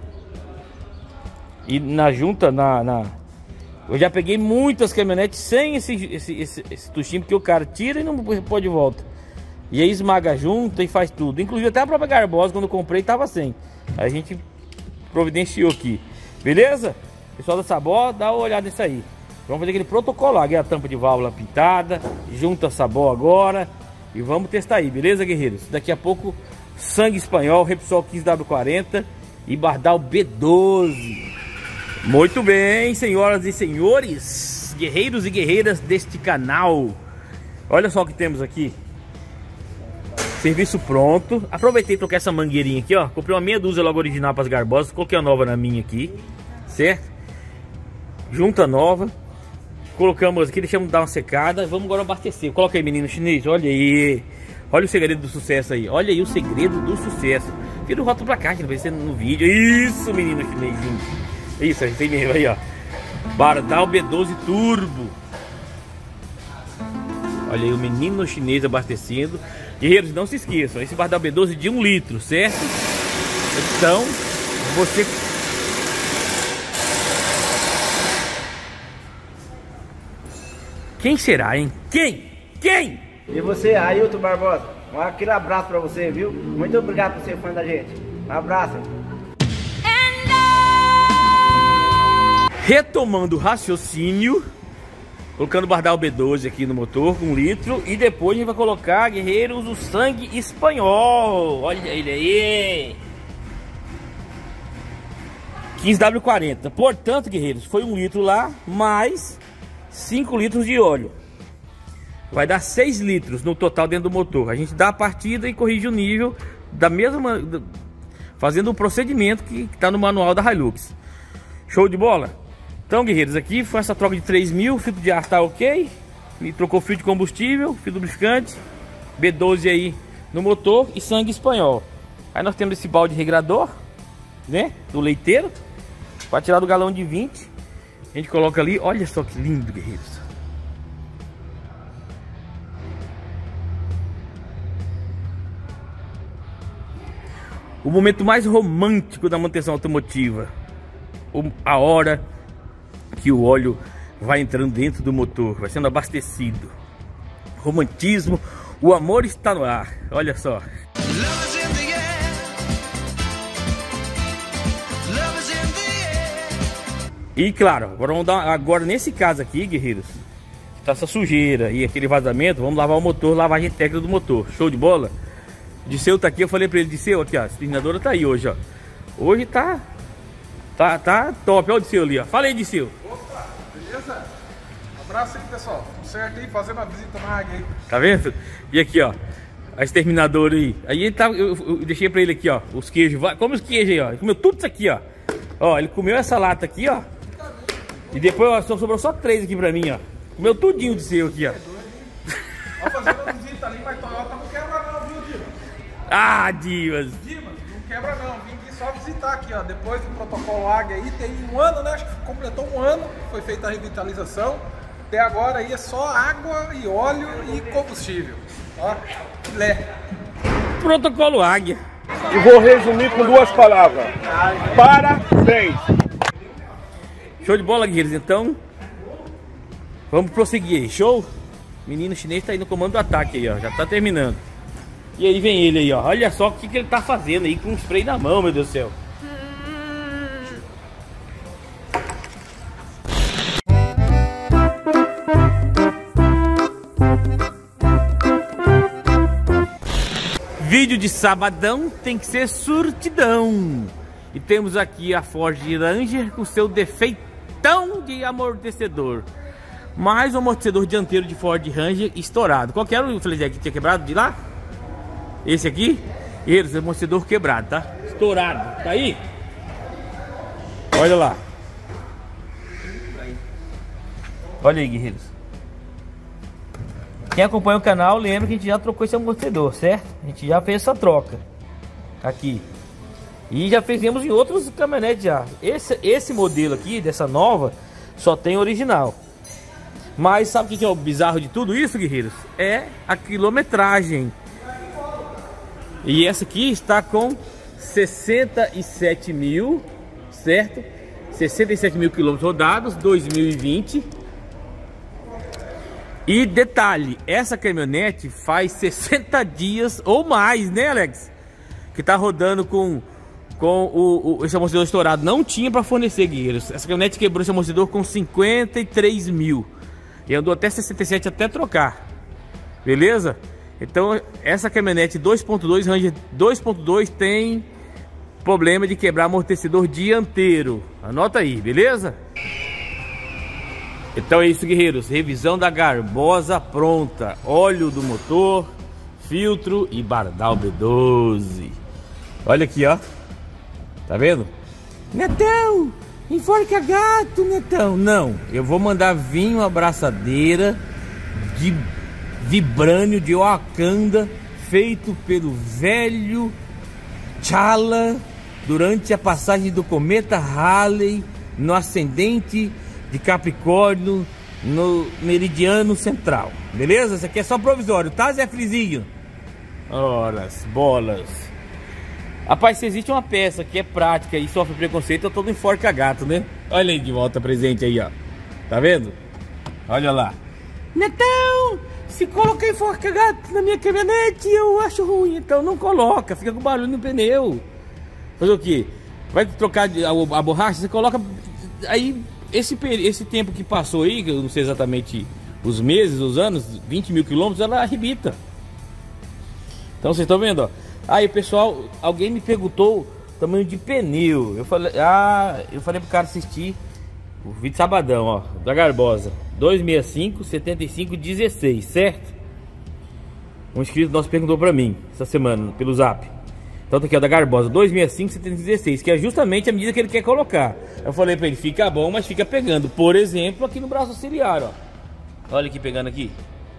E na junta, na, na... eu já peguei muitas caminhonetes sem esse, esse, esse, esse tuchinho, porque o cara tira e não pode de volta. E aí esmaga a junta e faz tudo. Inclusive até a própria garbosa, quando eu comprei, tava sem. Aí a gente providenciou aqui. Beleza? Pessoal da Sabor, dá uma olhada nisso aí. Vamos fazer aquele protocolo, aqui a tampa de válvula pintada, junta Sabor agora. E vamos testar aí, beleza, guerreiros? Daqui a pouco, sangue espanhol, Repsol quinze W quarenta e Bardal B doze. Muito bem, senhoras e senhores, guerreiros e guerreiras deste canal. Olha só o que temos aqui. Serviço pronto. Aproveitei e troquei essa mangueirinha aqui, ó. Comprei uma meia dúzia logo original para as garbosas. Coloquei a nova na minha aqui, certo? Junta nova. Colocamos aqui, deixamos dar uma secada. Vamos agora abastecer. Coloca aí, menino chinês, olha aí. Olha o segredo do sucesso aí. Olha aí o segredo do sucesso. Vira o rótulo pra cá, que não vai ser no vídeo. Isso, menino chinesinho. Isso, a gente tem mesmo aí, ó. Bardal B doze Turbo. Olha aí o menino chinês abastecendo. Guerreiros, não se esqueçam, esse Bardal B doze de um litro, certo? Então, você... Quem será, hein? Quem? Quem? E você, Ailton Barbosa, um aquele abraço pra você, viu? Muito obrigado por ser fã da gente. Um abraço. Retomando o raciocínio, colocando o Bardal B doze aqui no motor com um litro. E depois a gente vai colocar, guerreiros, o sangue espanhol. Olha ele aí, quinze W quarenta. Portanto, guerreiros, foi um litro lá, mais cinco litros de óleo. Vai dar seis litros no total dentro do motor. A gente dá a partida e corrige o nível da mesma, fazendo o procedimento que está no manual da Hilux. Show de bola? Então, guerreiros, aqui foi essa troca de três mil, o filtro de ar tá ok. E trocou fio de combustível, fio lubrificante, B doze aí no motor e sangue espanhol. Aí nós temos esse balde regrador, né, do leiteiro, para tirar do galão de vinte. A gente coloca ali, olha só que lindo, guerreiros. O momento mais romântico da manutenção automotiva. a hora que o óleo vai entrando dentro do motor, vai sendo abastecido. Romantismo, o amor está no ar. Olha só. E claro, agora vamos dar, agora nesse caso aqui, guerreiros, tá essa sujeira e aquele vazamento, vamos lavar o motor, lavagem técnica do motor. Show de bola? Disseu tá aqui, eu falei pra ele, Disseu, aqui ó, a exterminadora tá aí hoje, ó. Hoje tá Tá, tá top, olha o Disseu ali, ó. Fala aí, Disseu. Opa, beleza? Um abraço aí, pessoal. Tudo certo aí, fazendo uma visita na águia aí. Tá vendo? E aqui, ó, a exterminadora aí. Aí ele tá, eu, eu deixei pra ele aqui, ó, os queijos. Come os queijos aí, ó. Ele comeu tudo isso aqui, ó. Ó, ele comeu essa lata aqui, ó. E depois, ó, só sobrou só três aqui pra mim, ó. Comeu tudinho de seu aqui, ó. Ó, fazendo uma visita ali, mas Toyota não quebra não, viu, Dimas? Ah, Dimas. Dimas, não quebra não. Vim aqui só visitar aqui, ó. Depois do protocolo Águia aí, tem um ano, né? Acho que completou um ano, foi feita a revitalização. Até agora aí é só água e óleo e combustível. Ó, filé. Protocolo Águia. E vou resumir com duas palavras. Parabéns! Show de bola, guerreiros. Então, vamos prosseguir aí, show? Menino chinês tá aí no comando do ataque aí, ó. Já tá terminando. E aí vem ele aí, ó. Olha só o que, que ele tá fazendo aí com um spray na mão, meu Deus do céu. Vídeo de sabadão tem que ser surtidão. E temos aqui a Ford Ranger com seu defeitão de amortecedor. Mais um amortecedor dianteiro de Ford Ranger estourado. Qual que era o Feliz que tinha quebrado de lá? Esse aqui? Esse amortecedor quebrado, tá? Estourado. Tá aí? Olha lá. Olha aí, guerreiros. Quem acompanha o canal lembra que a gente já trocou esse amortecedor, certo? A gente já fez essa troca aqui. E já fizemos em outros caminhonetes já. Esse, esse modelo aqui, dessa nova, só tem original. Mas sabe o que é o bizarro de tudo isso, guerreiros? É a quilometragem. E essa aqui está com sessenta e sete mil, certo? sessenta e sete mil quilômetros rodados, dois mil e vinte. E detalhe, essa caminhonete faz sessenta dias ou mais, né, Alex? Que tá rodando com, com o, o, esse amortecedor estourado. Não tinha para fornecer, guerreiros. Essa caminhonete quebrou esse amortecedor com cinquenta e três mil. E andou até sessenta e sete até trocar. Beleza? Então, essa caminhonete dois ponto dois, Ranger dois ponto dois tem problema de quebrar amortecedor dianteiro. Anota aí, beleza? Então é isso, guerreiros, revisão da Garbosa pronta, óleo do motor, filtro e bardal B doze. Olha aqui, ó, tá vendo? Netão, enforca gato, Netão. Não, eu vou mandar vir uma abraçadeira de vibrânio de Wakanda, feito pelo velho T'Challa durante a passagem do cometa Halley no ascendente de Capricórnio no meridiano central. Beleza? Isso aqui é só provisório, tá, Zé Frizinho? Ora, as bolas. Rapaz, se existe uma peça que é prática e sofre preconceito, eu tô no enforca gato, né? Olha aí de volta presente aí, ó. Tá vendo? Olha lá. Netão, se colocar enforca gato na minha caminhonete, eu acho ruim. Então não coloca, fica com barulho no pneu. Fazer o quê? Vai trocar a, a borracha, você coloca aí. Esse, esse tempo que passou aí, que eu não sei exatamente os meses, os anos, vinte mil quilômetros, ela arrebita. Então vocês estão vendo, ó. Aí pessoal, alguém me perguntou o tamanho de pneu. Eu falei, ah, eu falei pro cara assistir o vídeo sabadão, ó, da Garbosa. dois sessenta e cinco, setenta e cinco, dezesseis, certo? Um inscrito nosso perguntou pra mim essa semana, pelo zap. Então tá aqui, ó, da Garbosa, dois sessenta e cinco, setenta e dezesseis, que é justamente a medida que ele quer colocar. Eu falei pra ele, fica bom, mas fica pegando. Por exemplo, aqui no braço auxiliar, ó. Olha aqui, pegando aqui.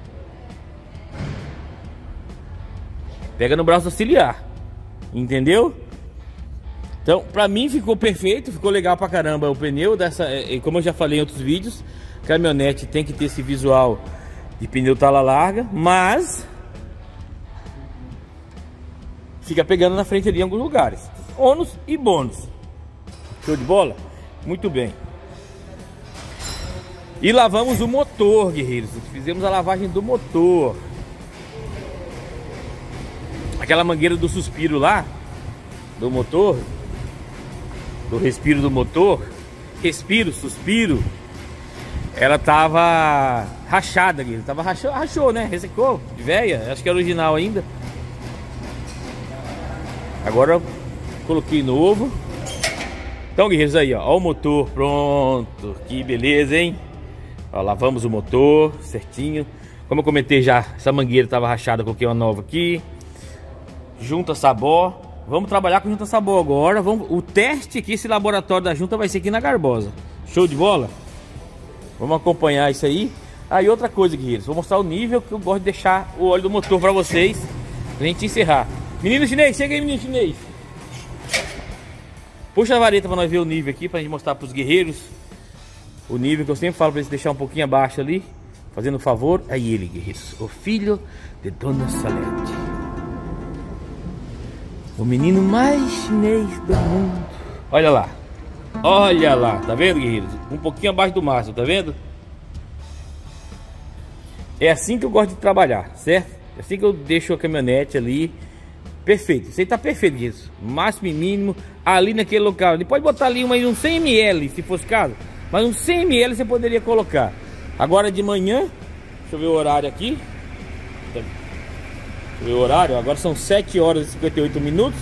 Pega no braço auxiliar. Entendeu? Então, pra mim ficou perfeito, ficou legal pra caramba o pneu dessa, como eu já falei em outros vídeos, caminhonete tem que ter esse visual de pneu tala larga, mas fica pegando na frente ali em alguns lugares. Ônus e bônus. Show de bola? Muito bem. E lavamos o motor, guerreiros. Fizemos a lavagem do motor. Aquela mangueira do suspiro lá, do motor, do respiro do motor, respiro, suspiro, ela tava rachada, guerreiros. Tava rachou, rachou, né? Ressecou, de véia. Acho que é original ainda. Agora eu coloquei novo. Então, guerreiros, aí, ó, ó o motor pronto. Que beleza, hein? Ó, lavamos o motor certinho. Como eu comentei já, essa mangueira estava rachada, coloquei uma nova aqui. Junta sabó. Vamos trabalhar com junta sabó agora. Vamos, o teste aqui, esse laboratório da junta vai ser aqui na Garbosa. Show de bola? Vamos acompanhar isso aí. Aí ah, outra coisa, guerreiros, vou mostrar o nível que eu gosto de deixar o óleo do motor para vocês, pra gente encerrar. Menino chinês, chega aí, menino chinês. Puxa a vareta para nós ver o nível aqui, pra gente mostrar pros guerreiros o nível que eu sempre falo para eles deixar um pouquinho abaixo ali, fazendo um favor. Aí ele, guerreiros, o filho de Dona Salete, o menino mais chinês do mundo. Olha lá, olha lá, tá vendo, guerreiros? Um pouquinho abaixo do máximo, tá vendo? É assim que eu gosto de trabalhar, certo? É assim que eu deixo a caminhonete ali. Perfeito, isso aí tá perfeito, guerreiros. Máximo e mínimo ali naquele local. Ele pode botar ali uma, uns cem mililitros, se fosse caso. Mas uns cem mililitros você poderia colocar. Agora de manhã, deixa eu ver o horário aqui. Deixa eu ver o horário, agora são sete horas e cinquenta e oito minutos.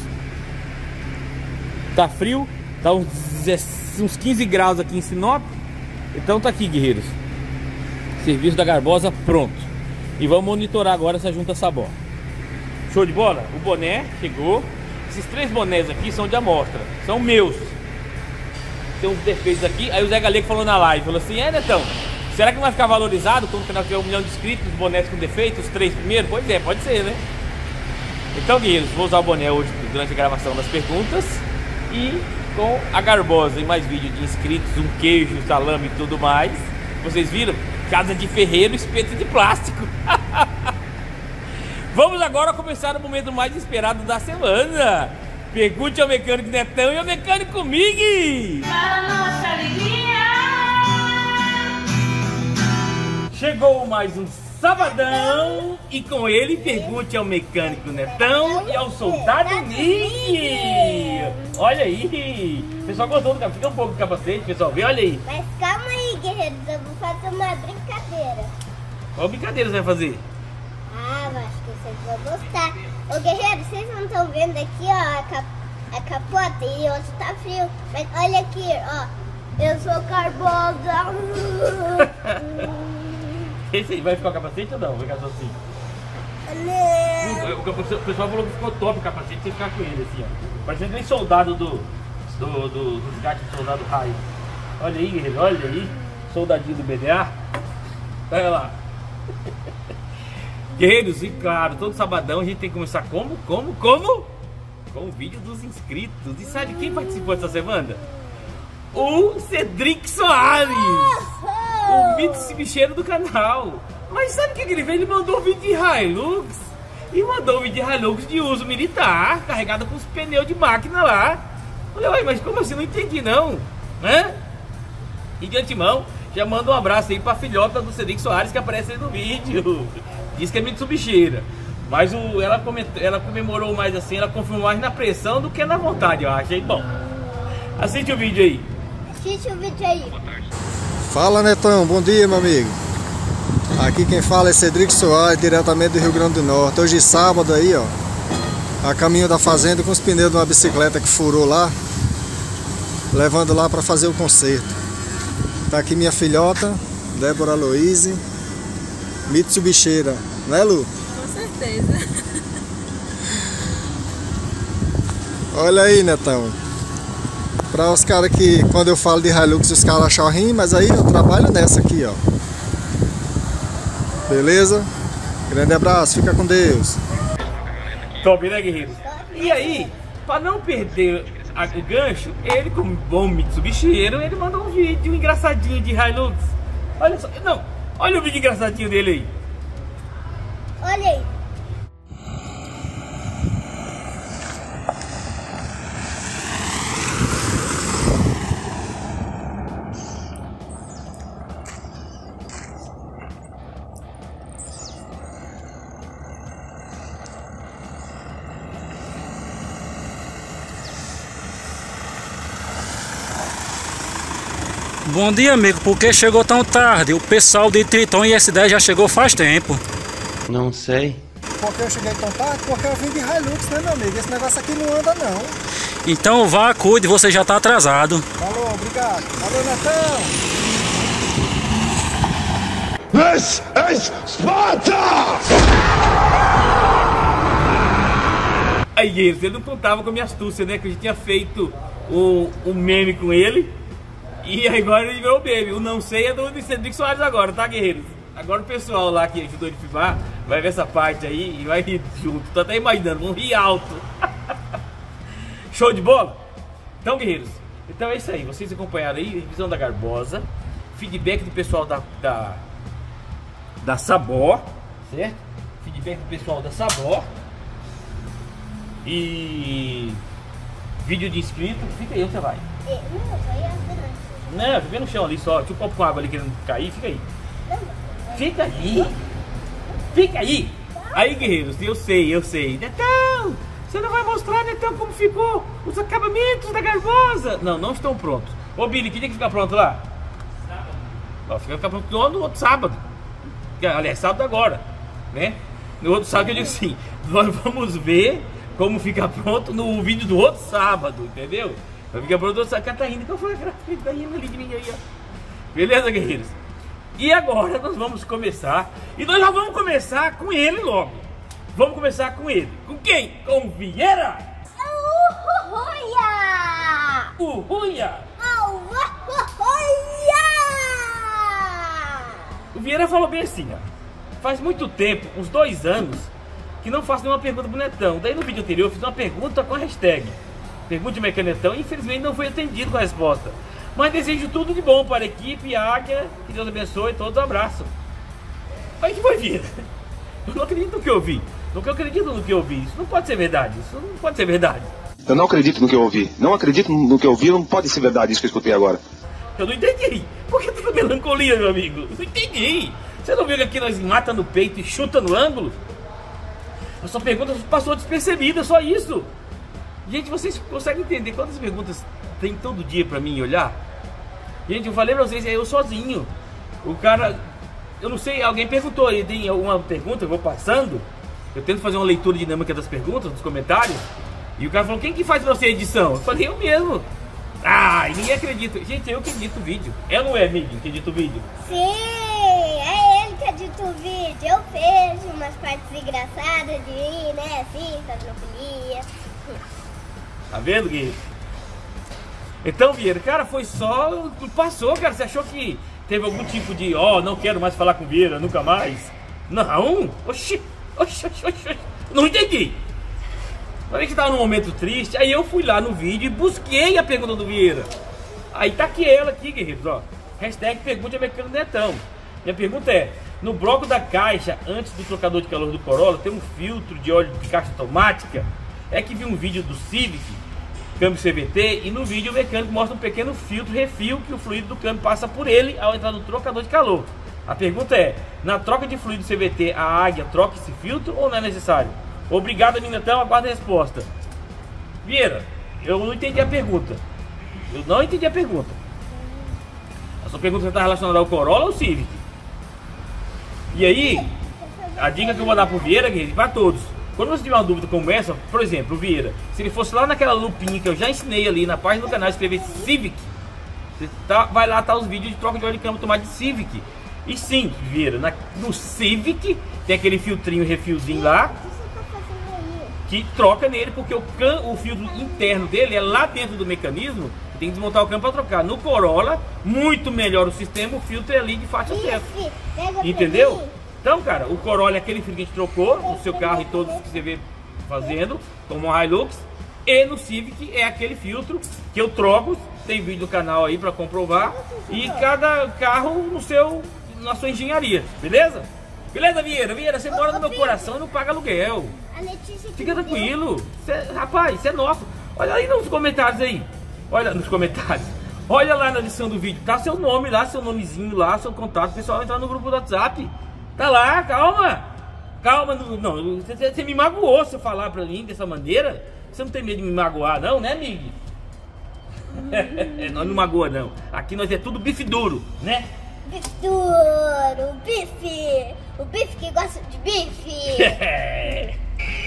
Tá frio, tá uns, uns quinze graus aqui em Sinop. Então tá aqui, guerreiros. Serviço da Garbosa pronto. E vamos monitorar agora essa junta sabó. Show de bola? O boné chegou. Esses três bonés aqui são de amostra, são meus. Tem uns defeitos aqui. Aí o Zé Galego falou na live, falou assim: é, Netão, será que não vai ficar valorizado quando o canal tiver um milhão de inscritos, os bonés com defeito, os três primeiros? Pois é, pode ser, né? Então, guerreiros, vou usar o boné hoje durante a gravação das perguntas. E com a Garbosa e mais vídeo de inscritos, um queijo, salame e tudo mais. Vocês viram? Casa de ferreiro, espeto de plástico. Vamos agora começar o momento mais esperado da semana. Pergunte ao mecânico Netão e ao mecânico Mig. Para nossa alegria, chegou mais um sabadão e com ele pergunte ao mecânico Netão e ao soldado Mig. Olha aí, o pessoal gostou do capacete, fica um pouco do capacete, pessoal, vê, olha aí. Mas calma aí, guerreiros, eu vou fazer uma brincadeira. Qual brincadeira você vai fazer? Ah, eu acho que vocês vão gostar. Ô, guerreiro, vocês não estão vendo aqui, ó, a, cap a capota e hoje tá frio. Mas olha aqui, ó, eu sou Garbosa. Esse aí vai ficar o capacete ou não? Vai ficar só assim? O, o pessoal falou que ficou top o capacete, você ficar com ele assim, ó. Parecendo aquele soldado do, do, do, do resgate do soldado raio. Olha aí, guerreiro, olha aí. Soldadinho do B D A. Olha lá. Guerreiros, e claro, todo sabadão a gente tem que começar como? Como? Como? Com o vídeo dos inscritos. E sabe quem participou essa semana? O Cedric Soares, o Mitsu bicheiro do canal. Mas sabe o que ele fez? Ele mandou um vídeo de Hilux. E mandou um vídeo de Hilux de uso militar, carregado com os pneus de máquina lá. Falei, ué, mas como assim? Não entendi não. Hã? E de antemão, já manda um abraço aí pra filhota do Cedric Soares que aparece aí no vídeo. Diz que é Mitsubicheira. Mas o, ela, comentou, ela comemorou mais assim, ela confirmou mais na pressão do que na vontade, eu achei bom. Assiste o vídeo aí. Assiste o vídeo aí. Fala, Netão, bom dia, meu amigo. Aqui quem fala é Cedric Soares, diretamente do Rio Grande do Norte. Hoje sábado aí, ó, a caminho da fazenda com os pneus de uma bicicleta que furou lá, levando lá para fazer o conserto. Tá aqui minha filhota, Débora Aloise, Mitsubicheira, né, Lu? com certeza. Olha aí, Netão. Para os caras que, quando eu falo de Hilux, os caras acham ruim, mas aí eu trabalho nessa aqui, ó. Beleza? Grande abraço, fica com Deus. Top, né, guerreiros? E aí, para não perder a, o gancho, ele, como bom Mitsubicheiro, ele mandou um vídeo engraçadinho de Hilux. Olha só, não, olha o vídeo engraçadinho dele aí. Olha aí. Bom dia, amigo. Por que chegou tão tarde? O pessoal de Triton e S dez já chegou faz tempo. Não sei. Por que eu cheguei tão tarde? Porque eu vim de Hilux, né, meu amigo? Esse negócio aqui não anda, não. Então vá, cuide, você já tá atrasado. Falou, obrigado. Valeu, Netão. This is Sparta! Aí, guerreiros, ele não contava com a minha astúcia, né? Que a gente tinha feito um, um meme com ele. E agora ele virou o meme. O não sei é do Cedric Soares agora, tá, guerreiros? Agora o pessoal lá que ajudou ele a filmar vai ver essa parte aí e vai rir junto. Tô até imaginando, vão rir alto. Show de bola? Então, guerreiros, então é isso aí. Vocês acompanharam aí a revisão da Garbosa, feedback do pessoal da, da, da Sabor, certo? Feedback do pessoal da Sabor. E vídeo de inscrito. Fica aí, onde você vai? Não, fica no chão ali só. Tinha um copo com água ali querendo cair, fica aí. Fica aí. Fica aí. Aí, guerreiros, eu sei, eu sei. Netão, você não vai mostrar, Netão, como ficou os acabamentos da Garbosa? Não, não estão prontos. Ô, Billy, que dia que fica pronto lá? Sábado. Ó, fica, fica pronto no outro sábado. Aliás, sábado agora, né? No outro sábado eu digo assim, nós vamos ver como fica pronto no vídeo do outro sábado, entendeu? Vai ficar pronto no outro sábado. Catarina, qual foi a graça? Tá rindo ali de mim aí, ó. Beleza, guerreiros? E agora nós vamos começar. E nós já vamos começar com ele logo. Vamos começar com ele. Com quem? Com o Vieira. Uhuia! Uhuia! Uhuia! O Vieira falou bem assim, ó. Faz muito tempo, uns dois anos, que não faço nenhuma pergunta pro Netão. Daí no vídeo anterior eu fiz uma pergunta com a hashtag Pergunte Mecanetão e infelizmente não fui atendido com a resposta. Mas desejo tudo de bom para a equipe, Águia, que Deus abençoe, todos um abraço. Aí que foi, Vieira? Eu não acredito no que eu vi. No que eu acredito no que eu vi. Isso não pode ser verdade. Isso não pode ser verdade. Eu não acredito no que eu ouvi. Não acredito no que eu ouvi. Não pode ser verdade isso que eu escutei agora. Eu não entendi. Por que tanta melancolia, meu amigo? Eu não entendi. Você não viu que aqui nós mata no peito e chuta no ângulo? A sua pergunta passou despercebida, só isso. Gente, vocês conseguem entender quantas perguntas tem todo dia pra mim olhar? Gente, eu falei pra vocês, é eu sozinho. O cara, eu não sei, alguém perguntou aí, tem alguma pergunta, eu vou passando. Eu tento fazer uma leitura dinâmica das perguntas, dos comentários. E o cara falou, quem que faz pra você a edição? Eu falei, eu mesmo. Ah, ninguém acredita. Gente, eu que edito o vídeo. É ou não é, Miguel, que edita o vídeo? Sim, é ele que edita o vídeo. Eu vejo umas partes engraçadas de mim, né? Assim, fazendo. Tá vendo, Gui? Então, Vieira, cara, foi só... Passou, cara. Você achou que teve algum tipo de... Ó, oh, não quero mais falar com o Vieira, nunca mais. Não. Oxi. Oxi, oxi, oxi. Não entendi. A gente tava num momento triste. Aí eu fui lá no vídeo e busquei a pergunta do Vieira. Aí tá aqui ela aqui, guerreiros, ó. Hashtag Pergunte a Mecânico Netão. Minha pergunta é... No bloco da caixa, antes do trocador de calor do Corolla, tem um filtro de óleo de caixa automática. É que vi um vídeo do Civic, câmbio C V T, e no vídeo o mecânico mostra um pequeno filtro refil que o fluido do câmbio passa por ele ao entrar no trocador de calor. A pergunta é, na troca de fluido C V T, a Águia troca esse filtro ou não é necessário? Obrigado, Minetão, aguarda a resposta. Vieira, eu não entendi a pergunta. Eu não entendi a pergunta. A sua pergunta está relacionada ao Corolla ou ao Civic? E aí, a dica que eu vou dar pro Vieira, para todos. Quando você tiver uma dúvida como essa, por exemplo, o Vieira, se ele fosse lá naquela lupinha que eu já ensinei ali na página do canal, escrever Civic, você tá, vai lá, tá os vídeos de troca de óleo de câmbio automático de Civic. E sim, Vieira, na, no Civic tem aquele filtrinho, refilzinho lá, que troca nele, porque o, can, o filtro interno dele é lá dentro do mecanismo, tem que desmontar o câmbio para trocar. No Corolla, muito melhor o sistema, o filtro é ali de faixa certa. Entendeu? Então, cara, o Corolla é aquele filtro que a gente trocou no seu carro e todos que você vê fazendo, como o Hilux. E no Civic é aquele filtro que eu troco, tem vídeo no canal aí para comprovar. E cada carro no seu, na sua engenharia, beleza? Beleza, Vieira? Vieira, você mora no meu coração e não paga aluguel. Fica tranquilo. Cê, rapaz, isso é nosso. Olha aí nos comentários aí. Olha nos comentários. Olha lá na descrição do vídeo. Tá seu nome lá, seu nomezinho lá, seu contato. O pessoal vai entrar no grupo do WhatsApp. Tá lá, calma. Calma. Não, você, você me magoou se eu falar pra mim dessa maneira. Você não tem medo de me magoar não, né, amigo? Nós não magoa não. Aqui nós é tudo bife duro, né? Bife duro, bife. O bife que gosta de bife.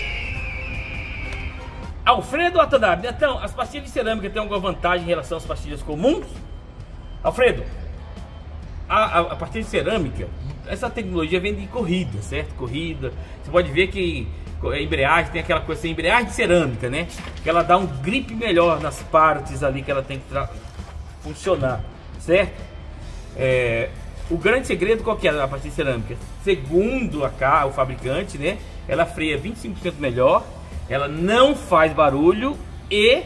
Alfredo Watanabe, então, as pastilhas de cerâmica têm alguma vantagem em relação às pastilhas comuns? Alfredo, a, a, a pastilha de cerâmica, essa tecnologia vem de corrida, certo? Corrida, você pode ver que a embreagem tem aquela coisa, assim, embreagem de cerâmica, né? Que ela dá um grip melhor nas partes ali que ela tem que funcionar, certo? É, o grande segredo qual que é a pastilha de cerâmica? Segundo a K, o fabricante, né? Ela freia vinte e cinco por cento melhor, ela não faz barulho e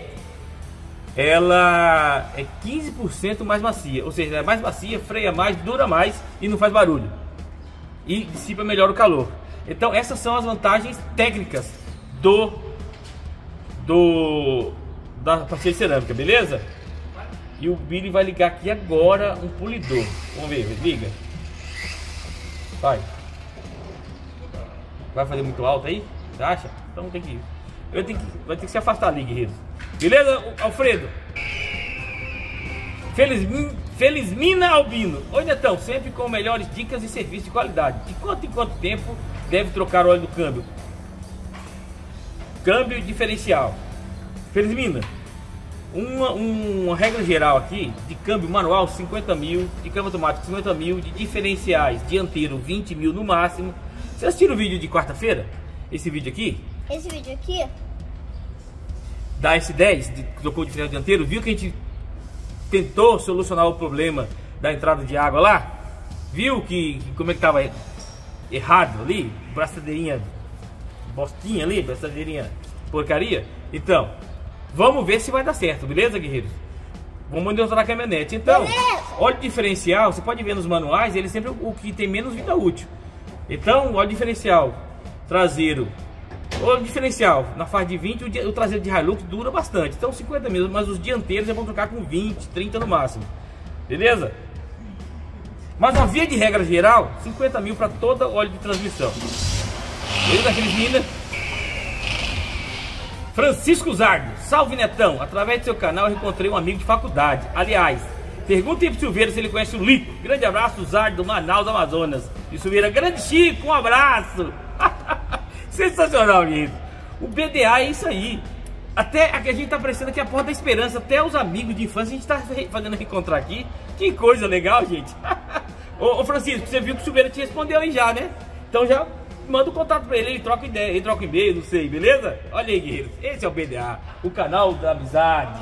ela é quinze por cento mais macia, ou seja, é mais macia, freia mais, dura mais e não faz barulho e dissipa melhor o calor. Então essas são as vantagens técnicas do do da pastilha de cerâmica, beleza? E o Billy vai ligar aqui agora um polidor. Vamos ver, liga. Vai. Vai fazer muito alto aí? Você acha? Então tem que ir. Eu tenho que, vai ter que se afastar ali, guerreiro. Beleza, Alfredo? Feliz, Felizmina Albino. Oi, Netão, sempre com melhores dicas e serviços de qualidade. De quanto em quanto tempo deve trocar o óleo do câmbio? Câmbio diferencial. Felizmina, uma, uma regra geral aqui, de câmbio manual cinquenta mil, de câmbio automático cinquenta mil, de diferenciais dianteiro vinte mil no máximo. Você assistiu o vídeo de quarta-feira? Esse vídeo aqui? Esse vídeo aqui? Da S dez, que trocou o diferencial dianteiro, viu que a gente tentou solucionar o problema da entrada de água lá? Viu que, que como é que tava errado ali? Braçadeirinha, bostinha ali, braçadeirinha porcaria? Então, vamos ver se vai dar certo, beleza, guerreiros? Vamos monitorar a caminhonete. Então, beleza. Óleo diferencial, você pode ver nos manuais, ele é sempre o que tem menos vida útil. Então, óleo diferencial traseiro, óleo diferencial na faixa de vinte, o, o traseiro de Hilux dura bastante. Então cinquenta mil, mas os dianteiros já vão trocar com vinte, trinta no máximo. Beleza? Mas a via de regra geral, cinquenta mil para toda óleo de transmissão. Beleza, Cristina? Francisco Zardo, salve Netão. Através do seu canal eu encontrei um amigo de faculdade. Aliás, pergunta aí pro Silveira se ele conhece o Lico. Grande abraço, Zardo, do Manaus, Amazonas. E Silveira, grande Chico, um abraço. Sensacional, gente. O B D A é isso aí. Até aqui a gente tá parecendo aqui a Porta da Esperança. Até os amigos de infância a gente tá fazendo reencontrar aqui. Que coisa legal, gente. ô, ô Francisco, você viu que o Silveira te respondeu aí já, né? Então já manda o contato pra ele, ele troca ideia, ele troca e-mail, não sei, beleza? Olha aí, guerreiros. Esse é o B D A, o canal da amizade.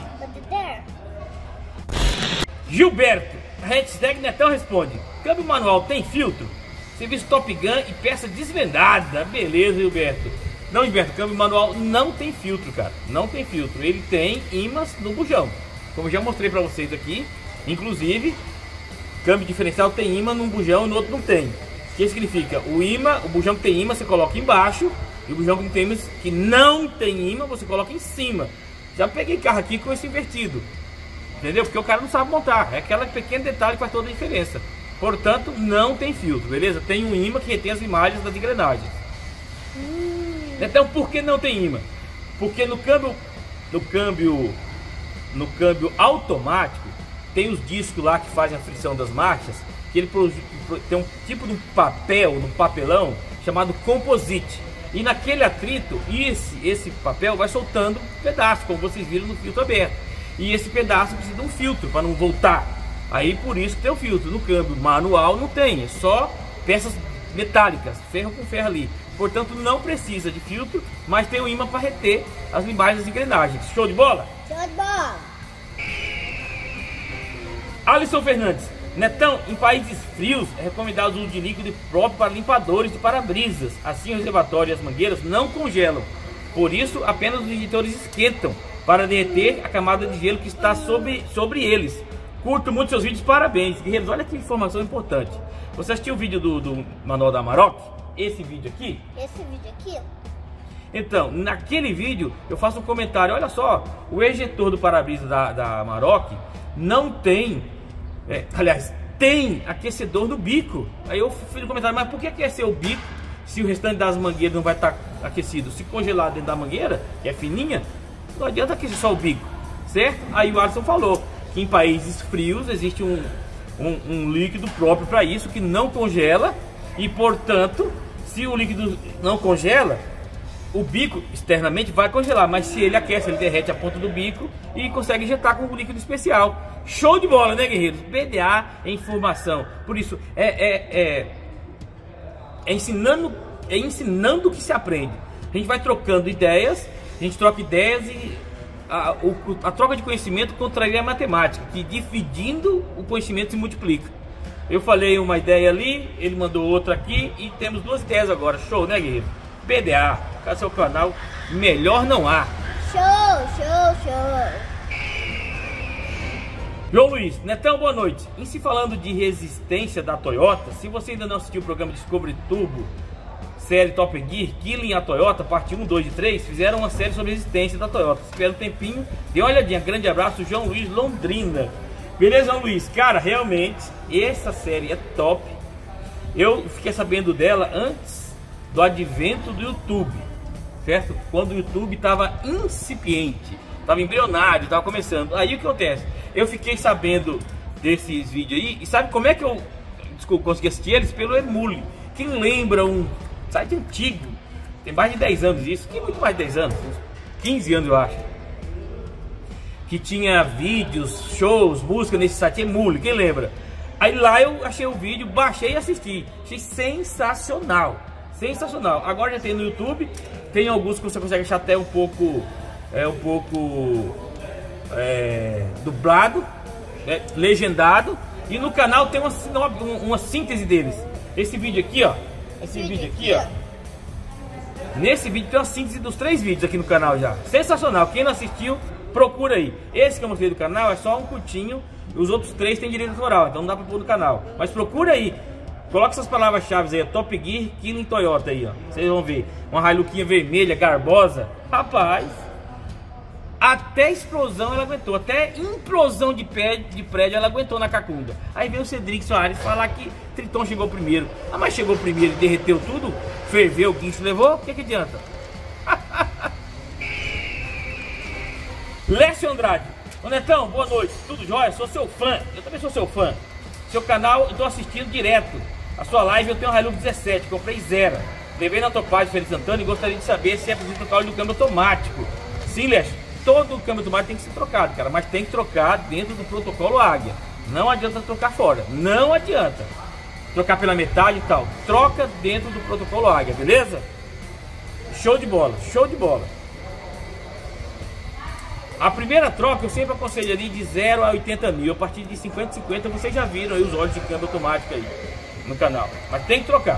Gilberto, a hashtag Netão responde: câmbio manual tem filtro? Serviço Top Gun e peça desvendada. Beleza, Gilberto. Não, Gilberto, câmbio manual não tem filtro, cara. Não tem filtro. Ele tem ímãs no bujão, como eu já mostrei pra vocês aqui. Inclusive, câmbio diferencial tem ímã num bujão e no outro não tem. O que significa? O ímã, o bujão que tem ímã você coloca embaixo, e o bujão que não tem ímã, que não tem ímã, você coloca em cima. Já peguei carro aqui com esse invertido. Entendeu? Porque o cara não sabe montar. É aquele pequeno detalhe que faz toda a diferença. Portanto, não tem filtro, beleza? Tem um ímã que retém as imagens das engrenagens. Hum. Então, por que não tem ímã? Porque no câmbio, no câmbio, no câmbio automático, tem os discos lá que fazem a frição das marchas, que ele tem um tipo de um papel, um papelão chamado composite. E naquele atrito, esse, esse papel vai soltando pedaços, como vocês viram no filtro aberto. E esse pedaço precisa de um filtro para não voltar. Aí por isso que tem o filtro. No câmbio manual não tem, é só peças metálicas, ferro com ferro ali. Portanto não precisa de filtro, mas tem o ímã para reter as imagens das engrenagens. Show de bola? Show de bola! Alisson Fernandes, Netão, em países frios é recomendado o uso de líquido próprio para limpadores de para-brisas. Assim o reservatório e as mangueiras não congelam. Por isso apenas os injetores esquentam para derreter a camada de gelo que está sobre, sobre eles. Curto muito seus vídeos, parabéns. Guerreiros, olha que informação importante. Você assistiu o vídeo do, do manual da Amarok? Esse vídeo aqui? Esse vídeo aqui? Então, naquele vídeo eu faço um comentário. Olha só, o ejetor do para-brisa da, da Amarok não tem, é, aliás, tem aquecedor no bico. Aí eu fiz um comentário, mas por que aquecer o bico se o restante das mangueiras não vai estar aquecido? Se congelar dentro da mangueira, que é fininha, não adianta aquecer só o bico. certo? Aí o Alisson falou que em países frios existe um, um, um líquido próprio para isso, que não congela, e portanto, se o líquido não congela, o bico externamente vai congelar, mas se ele aquece, ele derrete a ponta do bico e consegue injetar com um líquido especial. Show de bola, né, guerreiros? B D A é informação. Por isso, é, é, é, é, ensinando, é ensinando que se aprende. A gente vai trocando ideias, a gente troca ideias e a, o, a troca de conhecimento contraria a matemática, que dividindo o conhecimento se multiplica. Eu falei uma ideia ali, ele mandou outra aqui e temos duas ideias agora. Show, né, guerreiro? B D A, cadê seu canal? Melhor não há. Show, show, show. João Luiz, Netão, boa noite. Em se falando de resistência da Toyota, se você ainda não assistiu o programa Discovery Turbo, série Top Gear, Killing a Toyota, parte um, dois e três, fizeram uma série sobre resistência da Toyota. Espera um tempinho, dê uma olhadinha. Grande abraço, João Luiz, Londrina. Beleza, João Luiz? Cara, realmente, essa série é top. Eu fiquei sabendo dela antes do advento do YouTube, certo? Quando o YouTube estava incipiente, estava embrionário, estava começando. Aí o que acontece? Eu fiquei sabendo desses vídeos aí, e sabe como é que eu desculpa, consegui assistir eles? Pelo Emule. Quem lembra um site antigo, tem mais de dez anos isso, que muito mais de dez anos, quinze anos eu acho, que tinha vídeos, shows, música nesse site Emule, quem lembra? Aí lá eu achei o vídeo, baixei e assisti, achei sensacional. Sensacional. Agora já tem no YouTube, tem alguns que você consegue achar até um pouco, é um pouco é, dublado, é, legendado, e no canal tem uma, uma, uma síntese deles. Esse vídeo aqui, ó, esse vídeo aqui, ó, nesse vídeo tem uma síntese dos três vídeos aqui no canal já. Sensacional. Quem não assistiu, procura aí. Esse que eu mostrei do canal é só um curtinho, os outros três tem direito autoral, então não dá pra pôr no canal. Mas procura aí. Coloca essas palavras-chave aí, Top Gear, Killing Toyota aí, ó. Vocês vão ver. Uma Hiluxinha vermelha, garbosa. Rapaz, até explosão ela aguentou. Até implosão de prédio, de prédio ela aguentou na cacunda. Aí vem o Cedric Soares falar que Triton chegou primeiro. Ah, mas chegou primeiro e derreteu tudo? Ferveu, o guincho levou? O que que adianta? Lécio Andrade. Ô Netão, boa noite. Tudo jóia? Sou seu fã. Eu também sou seu fã. Seu canal eu tô assistindo direto. A sua live eu tenho um Hilux dezessete, comprei zero. Levei na Topaz de Feliz Antônio e gostaria de saber se é preciso trocar o óleo do câmbio automático. Sim, Lécio, todo o câmbio automático tem que ser trocado, cara, mas tem que trocar dentro do protocolo Águia. Não adianta trocar fora, não adianta. Trocar pela metade e tal. Troca dentro do protocolo Águia, beleza? Show de bola, show de bola. A primeira troca eu sempre aconselharia de zero a oitenta mil. A partir de cinquenta, cinquenta vocês já viram aí os óleos de câmbio automático aí no canal. Mas tem que trocar.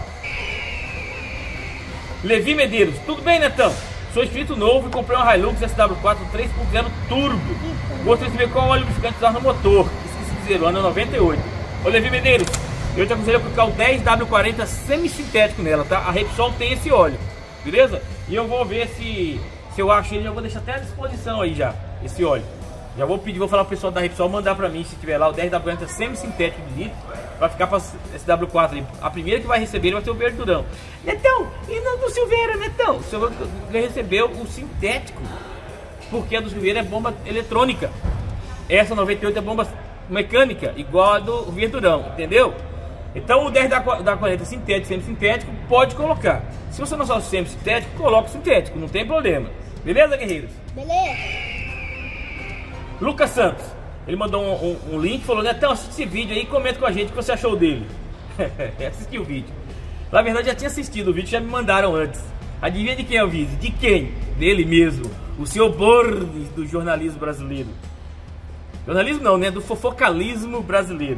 Levi Medeiros, tudo bem, Netão? Sou inscrito novo e comprei uma Hilux S W quatro três ponto zero Turbo. Gostaria de saber qual óleo lubrificante usar no motor. Esqueci de dizer, o ano é noventa e oito. Ô Levi Medeiros, eu te aconselho a colocar o dez W quarenta semi-sintético nela, tá? A Repsol tem esse óleo, beleza? E eu vou ver se, se eu acho ele, já vou deixar até à disposição aí já, esse óleo. Já vou pedir, vou falar pro pessoal da Repsol mandar pra mim, se tiver lá, o dez W quarenta semi-sintético de litro, pra ficar pra S W quatro ali. A primeira que vai receber ele vai ser o Verdurão. Netão, e não do Silveira, Netão? O Silveira recebeu o sintético, porque a do Silveira é bomba eletrônica. Essa noventa e oito é bomba mecânica, igual a do Verdurão, entendeu? Então o dez da quarenta sintético, semi-sintético, pode colocar. Se você não usar o semi-sintético, coloca o sintético, não tem problema. Beleza, guerreiros? Beleza. Lucas Santos, ele mandou um, um, um link, falou, Netão, assiste esse vídeo aí e comenta com a gente o que você achou dele. Assisti o vídeo. Na verdade já tinha assistido o vídeo, já me mandaram antes. Adivinha de quem é o vídeo? De quem? Dele mesmo. O senhor Borges do jornalismo brasileiro. Jornalismo não, né? Do fofocalismo brasileiro.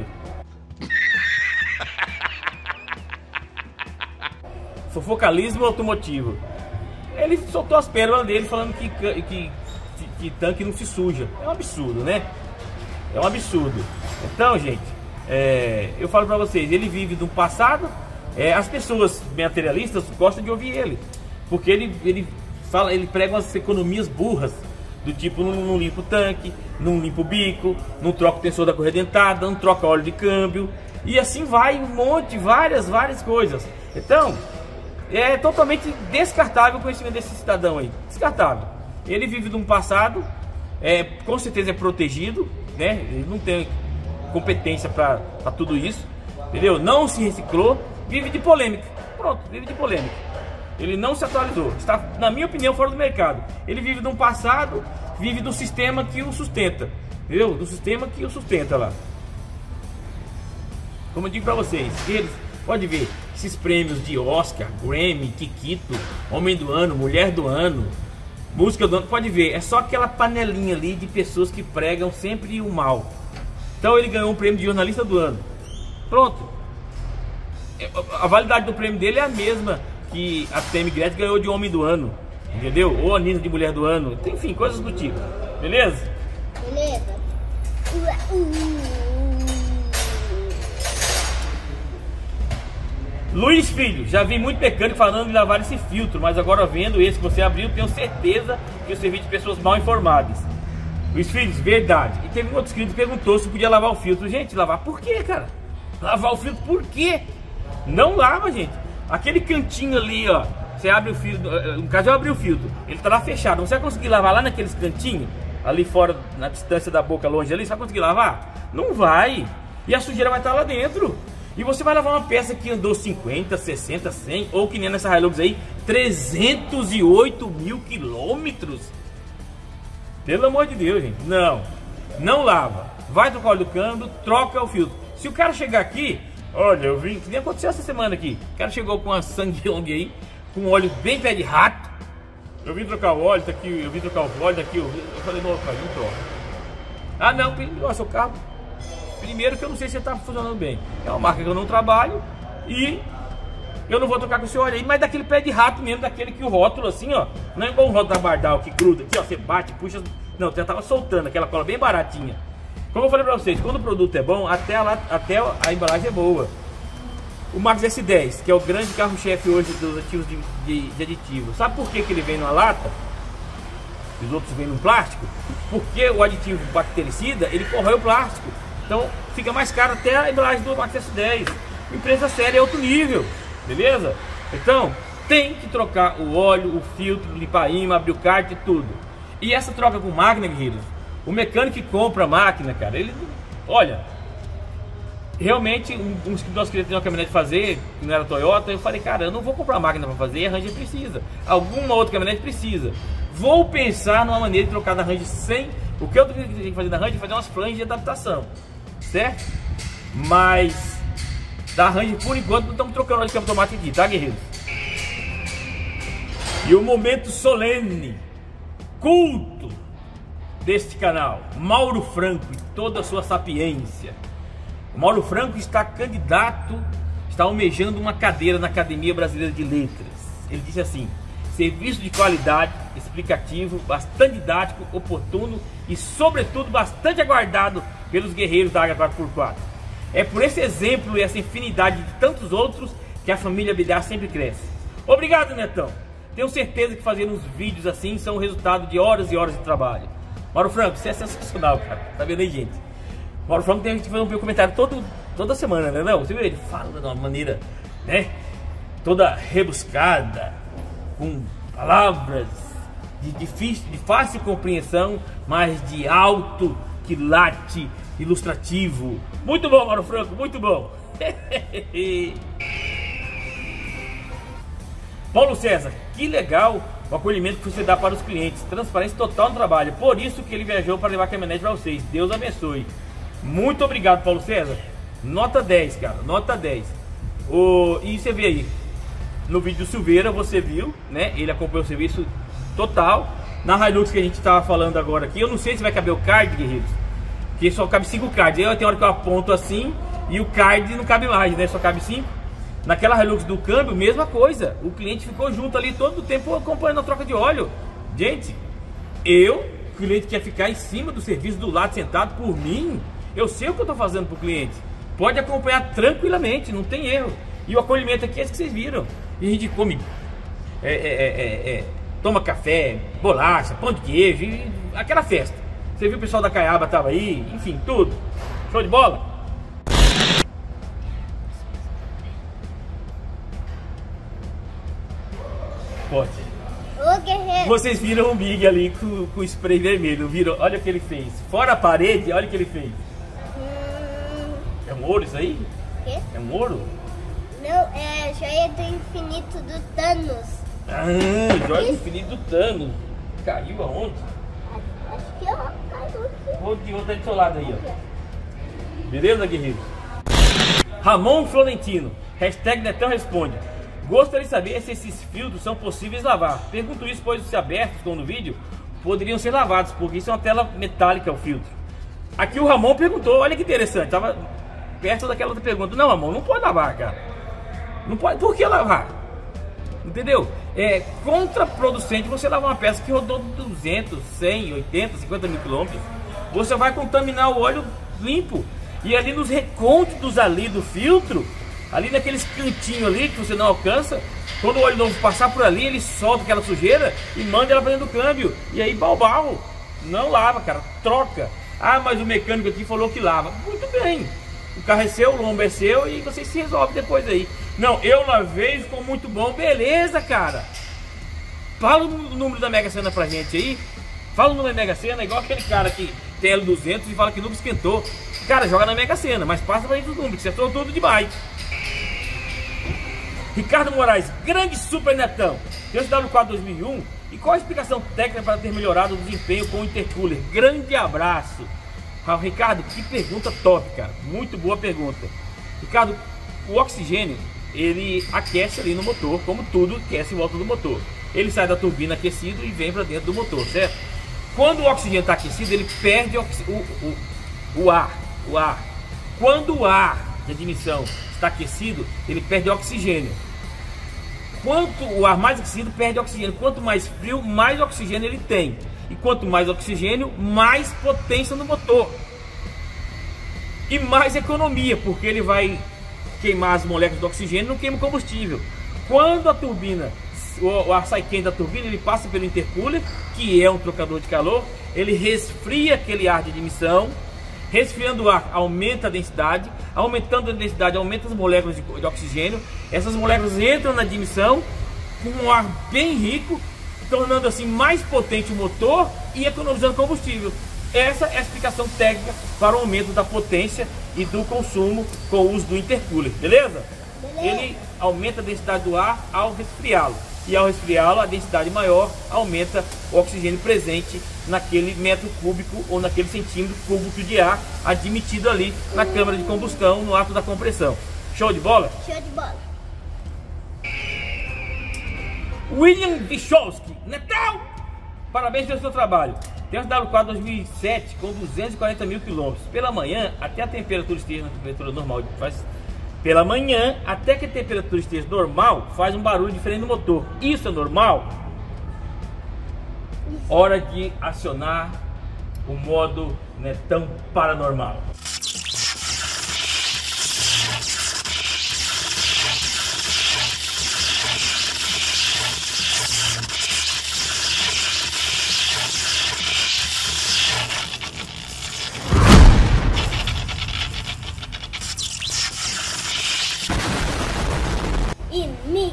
Fofocalismo automotivo. Ele soltou as pérolas dele falando que, que, que, que tanque não se suja. É um absurdo, né? É um absurdo. Então, gente, é, eu falo pra vocês, ele vive do passado. É, as pessoas materialistas gostam de ouvir ele, porque ele, ele fala, ele prega umas economias burras, do tipo, não, não limpa o tanque, não limpa o bico, não troca o tensor da correia dentada, não troca óleo de câmbio, e assim vai um monte, várias, várias coisas. Então, é totalmente descartável o conhecimento desse cidadão aí, descartável. Ele vive de um passado é, com certeza é protegido, né? Ele não tem competência para tudo isso, entendeu? Não se reciclou, vive de polêmica. Pronto, vive de polêmica. Ele não se atualizou, está, na minha opinião, fora do mercado. Ele vive de um passado, vive do sistema que o sustenta, entendeu? Do sistema que o sustenta lá. Como eu digo para vocês, eles, pode ver, esses prêmios de Oscar, Grammy, Kikito, Homem do Ano, Mulher do Ano, Música do Ano, pode ver, é só aquela panelinha ali de pessoas que pregam sempre o mal. Então ele ganhou um prêmio de jornalista do ano. Pronto. A validade do prêmio dele é a mesma que a Tammy Gretchen ganhou de Homem do Ano, entendeu? Ou a Nina de Mulher do Ano, enfim, coisas do tipo. Beleza? Beleza. Luiz Filho, já vi muito mecânico falando de lavar esse filtro, mas agora vendo esse que você abriu, tenho certeza que eu servi de pessoas mal informadas. Luiz Filho, verdade. E teve um outro inscrito que perguntou se podia lavar o filtro. Gente, lavar por quê, cara? Lavar o filtro por quê? Não lava, gente. Aquele cantinho ali, ó, você abre o filtro, no caso eu abri o filtro, ele tá lá fechado, você vai conseguir lavar lá naqueles cantinhos, ali fora, na distância da boca, longe ali, você vai conseguir lavar? Não vai. E a sujeira vai estar lá dentro. E você vai lavar uma peça que andou cinquenta, sessenta, cem, ou que nem nessa Hilux aí, trezentos e oito mil quilômetros. Pelo amor de Deus, gente. Não, não lava. Vai trocar o óleo do câmbio, troca o filtro. Se o cara chegar aqui, olha, eu vim, que nem aconteceu essa semana aqui. O cara chegou com uma Sangyong aí, com um óleo bem pé de rato. Eu vim trocar o óleo, tá aqui, eu vim trocar o óleo daqui. Eu, eu falei, não, pai, não troca. Ah, não, ó, seu carro. Primeiro que eu não sei se ele tá funcionando bem. É uma marca que eu não trabalho e eu não vou trocar com esse óleo aí, mas daquele pé de rato mesmo, daquele que o rótulo assim, ó, não é igual um rótulo da Bardal que gruda aqui, ó, você bate, puxa, não, já tava soltando aquela cola bem baratinha. Como eu falei pra vocês, quando o produto é bom, até a, até a embalagem é boa. O Max S dez, que é o grande carro-chefe hoje dos ativos de, de, de aditivo, sabe por que que ele vem numa lata? Os outros vêm no plástico? Porque o aditivo bactericida, ele corrói o plástico. Então fica mais caro até a embalagem do Max S dez. Empresa séria é outro nível, beleza? Então tem que trocar o óleo, o filtro, limpar imã, abrir o kart e tudo. E essa troca com máquina, guerreiros, o mecânico que compra a máquina, cara, ele, olha, realmente um, um que nós queríamos ter uma caminhonete fazer, que não era Toyota, eu falei, cara, eu não vou comprar a máquina para fazer, a Ranger precisa, alguma outra caminhonete precisa. Vou pensar numa maneira de trocar da Ranger sem, o que eu tenho que fazer da Ranger é fazer umas flanges de adaptação, certo? Mas da Ranger, por enquanto, não estamos trocando óleo de câmbio automático aqui, tá, guerreiros? E o momento solene, culto deste canal, Mauro Franco e toda a sua sapiência. O Mauro Franco está candidato, está almejando uma cadeira na Academia Brasileira de Letras. Ele disse assim: serviço de qualidade, explicativo, bastante didático, oportuno e, sobretudo, bastante aguardado pelos guerreiros da Águia quatro por quatro. É por esse exemplo e essa infinidade de tantos outros que a família B D A sempre cresce. Obrigado, Netão. Tenho certeza que fazer uns vídeos assim são o resultado de horas e horas de trabalho. Mauro Franco, você é sensacional, cara. Tá vendo aí, gente? Mauro Franco tem que fazer um comentário todo, toda semana, né? Não, você viu? Ele fala de uma maneira, né? Toda rebuscada, com palavras de, difícil, de fácil compreensão, mas de alto quilate ilustrativo. Muito bom, Mauro Franco, muito bom. Paulo César, que legal o acolhimento que você dá para os clientes. Transparência total no trabalho. Por isso que ele viajou para levar a caminhonete para vocês. Deus abençoe. Muito obrigado, Paulo César. Nota dez, cara. Nota dez. O... E você vê aí, no vídeo do Silveira, você viu, né? Ele acompanhou o serviço total. Na Hilux que a gente estava falando agora aqui, eu não sei se vai caber o card, guerreiros, porque só cabe cinco cards. Aí tem hora que eu aponto assim e o card não cabe mais, né? Só cabe cinco. Naquela Hilux do câmbio, mesma coisa. O cliente ficou junto ali todo o tempo acompanhando a troca de óleo. Gente, eu, o cliente quer ficar em cima do serviço, do lado, sentado por mim. Eu sei o que eu estou fazendo para o cliente. Pode acompanhar tranquilamente, não tem erro. E o acolhimento aqui é esse que vocês viram. E a gente come, é, é, é, é, toma café, bolacha, pão de queijo, e aquela festa. Você viu o pessoal da Caiaba tava aí, enfim, tudo. Show de bola? Pode. Ô, guerreiro. Vocês viram o Big ali com, com spray vermelho, viram? Olha o que ele fez. Fora a parede, olha o que ele fez. Hum... É um ouro isso aí? Quê? É um ouro? Não, é a joia do infinito do Thanos. Ah, joia do infinito do Thanos. Caiu aonde? Acho que ó, caiu aqui. Vou de outro do seu lado aí, ó. Beleza, guerreiros? Ramon Florentino. Hashtag Netão responde. Gostaria de saber se esses filtros são possíveis de lavar. Pergunto isso, pois se abertos, como no vídeo, poderiam ser lavados, porque isso é uma tela metálica, o filtro. Aqui o Ramon perguntou, olha que interessante, tava perto daquela outra pergunta. Não, Ramon, não pode lavar, cara. Não pode, por que lavar? Entendeu? É contraproducente você lavar uma peça que rodou duzentos, cem, oitenta, cinquenta mil quilômetros. Você vai contaminar o óleo limpo. E ali nos recônditos ali do filtro, ali naqueles cantinhos ali que você não alcança, quando o óleo novo passar por ali, ele solta aquela sujeira e manda ela para dentro do câmbio. E aí, balbal, não lava, cara, troca. Ah, mas o mecânico aqui falou que lava. Muito bem, o carro é seu, o lombo é seu e você se resolve depois aí. Não, eu lavei, ficou muito bom, beleza, cara. Fala o número da Mega Sena pra gente aí. Fala o número da Mega Sena, igual aquele cara que tem L duzentos e fala que nunca esquentou. Cara, joga na Mega Sena, mas passa pra gente os números, que acertou tudo demais. Ricardo Moraes, grande super netão. T S W quatro dois mil e um. E qual a explicação técnica para ter melhorado o desempenho com o intercooler? Grande abraço. Ah, Ricardo, que pergunta top, cara. Muito boa pergunta. Ricardo, o oxigênio, ele aquece ali no motor, como tudo aquece em volta do motor. Ele sai da turbina aquecido e vem para dentro do motor, certo? Quando o oxigênio está aquecido, ele perde o, o, o ar, o ar. Quando o ar de admissão está aquecido, ele perde oxigênio. Quanto o ar mais aquecido, perde oxigênio. Quanto mais frio, mais oxigênio ele tem. E quanto mais oxigênio, mais potência no motor. E mais economia, porque ele vai queimar as moléculas do oxigênio e não queima o combustível. Quando a turbina, o ar sai quente da turbina, ele passa pelo intercooler, que é um trocador de calor, ele resfria aquele ar de admissão. Resfriando o ar, aumenta a densidade, aumentando a densidade, aumenta as moléculas de, de oxigênio. Essas moléculas entram na admissão com um ar bem rico, tornando assim mais potente o motor e economizando combustível. Essa é a explicação técnica para o aumento da potência e do consumo com o uso do intercooler, beleza? Beleza. Ele aumenta a densidade do ar ao resfriá-lo. E ao resfriá-lo, a densidade maior aumenta o oxigênio presente naquele metro cúbico ou naquele centímetro cúbico de ar admitido ali na câmara de combustão no ato da compressão. Show de bola? Show de bola. William Bichowski, Netão! Parabéns pelo seu trabalho. T S W quatro dois mil e sete com duzentos e quarenta mil quilômetros. Pela manhã, até a temperatura esteja na temperatura normal, faz... Pela manhã, até que a temperatura esteja normal, faz um barulho diferente no motor. Isso é normal? Hora de acionar o modo Netão paranormal. E Mickey.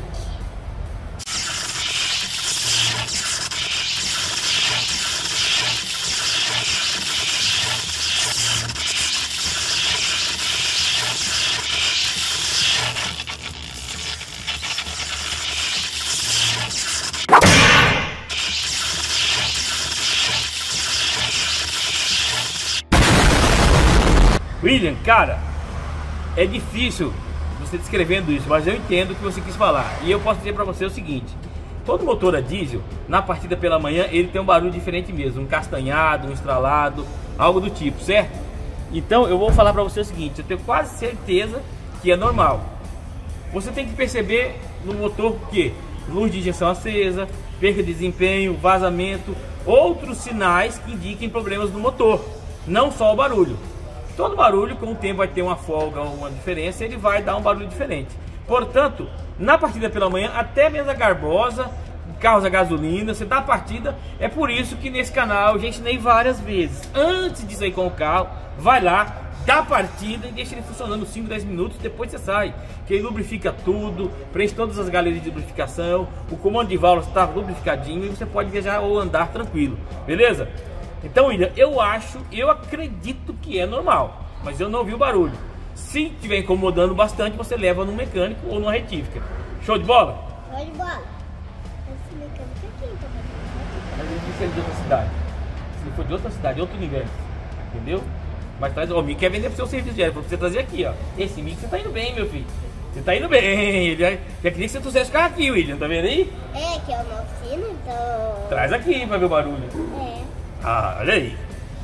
William, cara, é difícil você descrevendo isso, mas eu entendo o que você quis falar. E eu posso dizer para você o seguinte: todo motor a diesel, na partida pela manhã, ele tem um barulho diferente mesmo, um castanhado, um estralado, algo do tipo, certo? Então eu vou falar para você o seguinte: eu tenho quase certeza que é normal. Você tem que perceber no motor o quê? Luz de injeção acesa, perda de desempenho, vazamento, outros sinais que indiquem problemas no motor, não só o barulho. Todo barulho, com o tempo, vai ter uma folga ou uma diferença, ele vai dar um barulho diferente. Portanto, na partida pela manhã, até mesmo a garbosa, carros a gasolina, você dá a partida. É por isso que nesse canal eu já ensinei várias vezes. Antes de sair com o carro, vai lá, dá a partida e deixa ele funcionando cinco, dez minutos, depois você sai. Que ele lubrifica tudo, preenche todas as galerias de lubrificação, o comando de válvulas está lubrificadinho e você pode viajar ou andar tranquilo, beleza? Então, William, eu acho, eu acredito que é normal, mas eu não ouvi o barulho. Se estiver incomodando bastante, você leva no mecânico ou numa retífica. Show de bola? Show de bola. Esse mecânico aqui, então. Mas ele disse ele de outra cidade. Se ele for de outra cidade, outro universo, entendeu? Mas traz, ó, o Mico quer vender pro seu serviço diário, pra você trazer aqui, ó. Esse Mico você tá indo bem, meu filho. Você tá indo bem. Ele já, já queria que você trouxesse o carro aqui, William, tá vendo aí? É, que é uma oficina, então... Traz aqui pra ver o barulho. É. Ah, olha aí.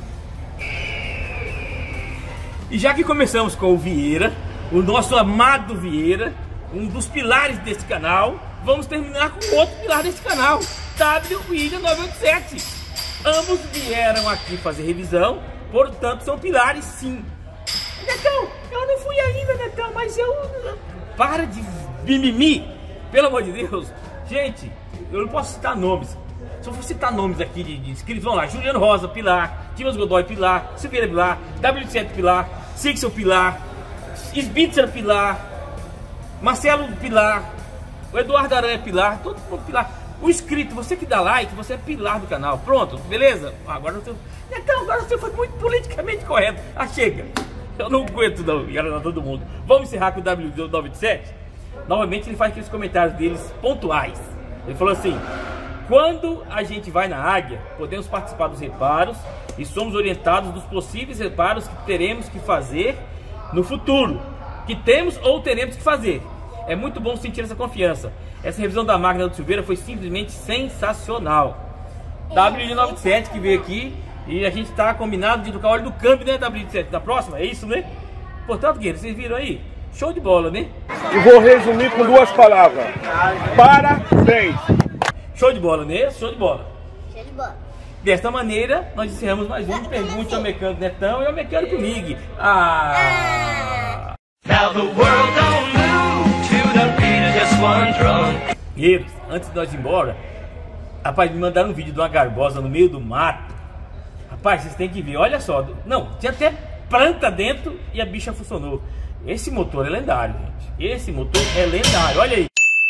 E já que começamos com o Vieira, o nosso amado Vieira, um dos pilares desse canal, vamos terminar com outro pilar desse canal, W William nove oito sete. Ambos vieram aqui fazer revisão, portanto são pilares sim. Netão, eu não fui ainda, Netão, mas eu... Para de mimimi, pelo amor de Deus. Gente, eu não posso citar nomes. Se eu for citar nomes aqui de, de inscritos, vamos lá: Juliano Rosa, Pilar, Timas Godoy, Pilar, Silveira Pilar, W sete Pilar, Sixel Pilar, Spitzer Pilar, Marcelo Pilar, o Eduardo Aranha Pilar, todo mundo Pilar. O inscrito, você que dá like, você é pilar do canal. Pronto, beleza? Agora você... Então, agora você foi muito politicamente correto. Ah, chega. Eu não aguento não, enganar todo mundo. Vamos encerrar com o W nove oito sete? Novamente ele faz aqueles comentários deles pontuais. Ele falou assim: quando a gente vai na Águia, podemos participar dos reparos e somos orientados dos possíveis reparos que teremos que fazer no futuro. Que temos ou teremos que fazer. É muito bom sentir essa confiança. Essa revisão da máquina do Silveira foi simplesmente sensacional. W nove sete que veio aqui e a gente está combinado de trocar o óleo do câmbio, né, W sete? Da próxima, é isso, né? Portanto, guerreiro, vocês viram aí? Show de bola, né? E vou resumir com duas palavras: parabéns! Show de bola, né? Show de bola. Show de bola. Desta maneira, nós encerramos mais um Pergunte ao Mecânico Netão e ao Mecânico Mig. Ah! Now the world don't move to the beat of just one drum. Guerreiros, antes de nós ir embora, rapaz, me mandaram um vídeo de uma garbosa no meio do mato. Rapaz, vocês têm que ver, olha só. Não, tinha até planta dentro e a bicha funcionou. Esse motor é lendário, gente. Esse motor é lendário, olha aí.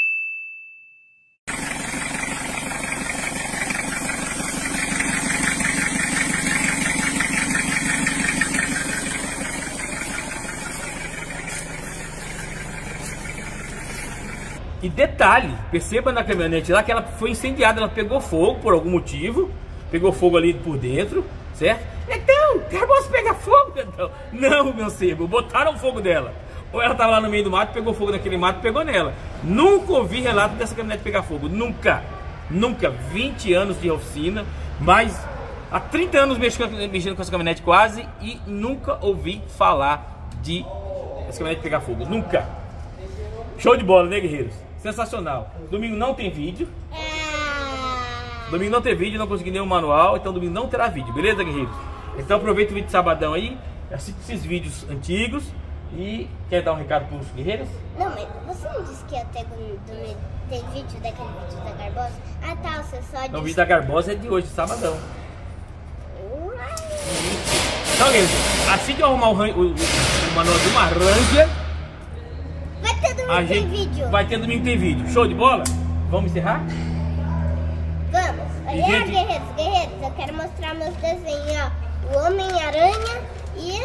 E detalhe, perceba na caminhonete lá que ela foi incendiada, ela pegou fogo por algum motivo, pegou fogo ali por dentro, certo? Então, Garbosa pega fogo, então. Não, meu sebo, botaram fogo dela. Ou ela estava lá no meio do mato, pegou fogo naquele mato e pegou nela. Nunca ouvi relato dessa caminhonete pegar fogo, nunca, nunca. vinte anos de oficina, mas há trinta anos mexendo, mexendo com essa caminhonete quase e nunca ouvi falar de essa caminhonete pegar fogo, nunca. Show de bola, né, guerreiros? Sensacional. Domingo não tem vídeo. Domingo não tem vídeo, não consegui nenhum manual, então domingo não terá vídeo, beleza, guerreiros? Então aproveita o vídeo de sabadão aí, assiste esses vídeos antigos e quer dar um recado para os guerreiros? Não, mas você não disse que ia ter, domingo, ter vídeo daquele vídeo da Garbosa? Ah tá, você só disse... Não, o vídeo da Garbosa é de hoje, sabadão. Então, guerreiros, assim que eu arrumar o, o, o, o manual de uma Ranger, vai ter domingo a tem gente vídeo. Vai ter domingo tem vídeo. Show de bola? Vamos encerrar? Vamos. Olha, gente... guerreiros, guerreiros, eu quero mostrar meus desenhos, ó. O Homem-Aranha e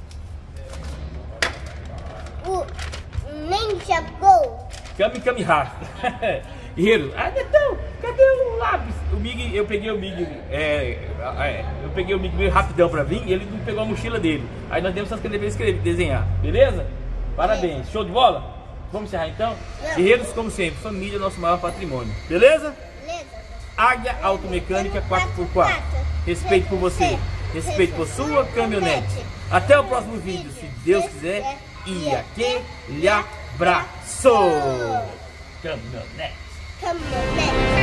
o Ninja Go. Kami Kami Ha. Guerreiro, ah, Netão, cadê o lápis? O Mig, eu peguei o Mig, é, é, eu peguei o Mig meio rapidão pra vir e ele não pegou a mochila dele. Aí nós demos essas canetas pra escrever, desenhar, beleza? Parabéns, beleza. Show de bola? Vamos encerrar então? Não. Guerreiros, como sempre, família é nosso maior patrimônio, beleza? Beleza. Águia Automecânica quatro por quatro. Respeito por você, respeito por sua caminhonete. Até o próximo vídeo, se Deus quiser. E aquele abraço! Caminhonete. Caminhonete.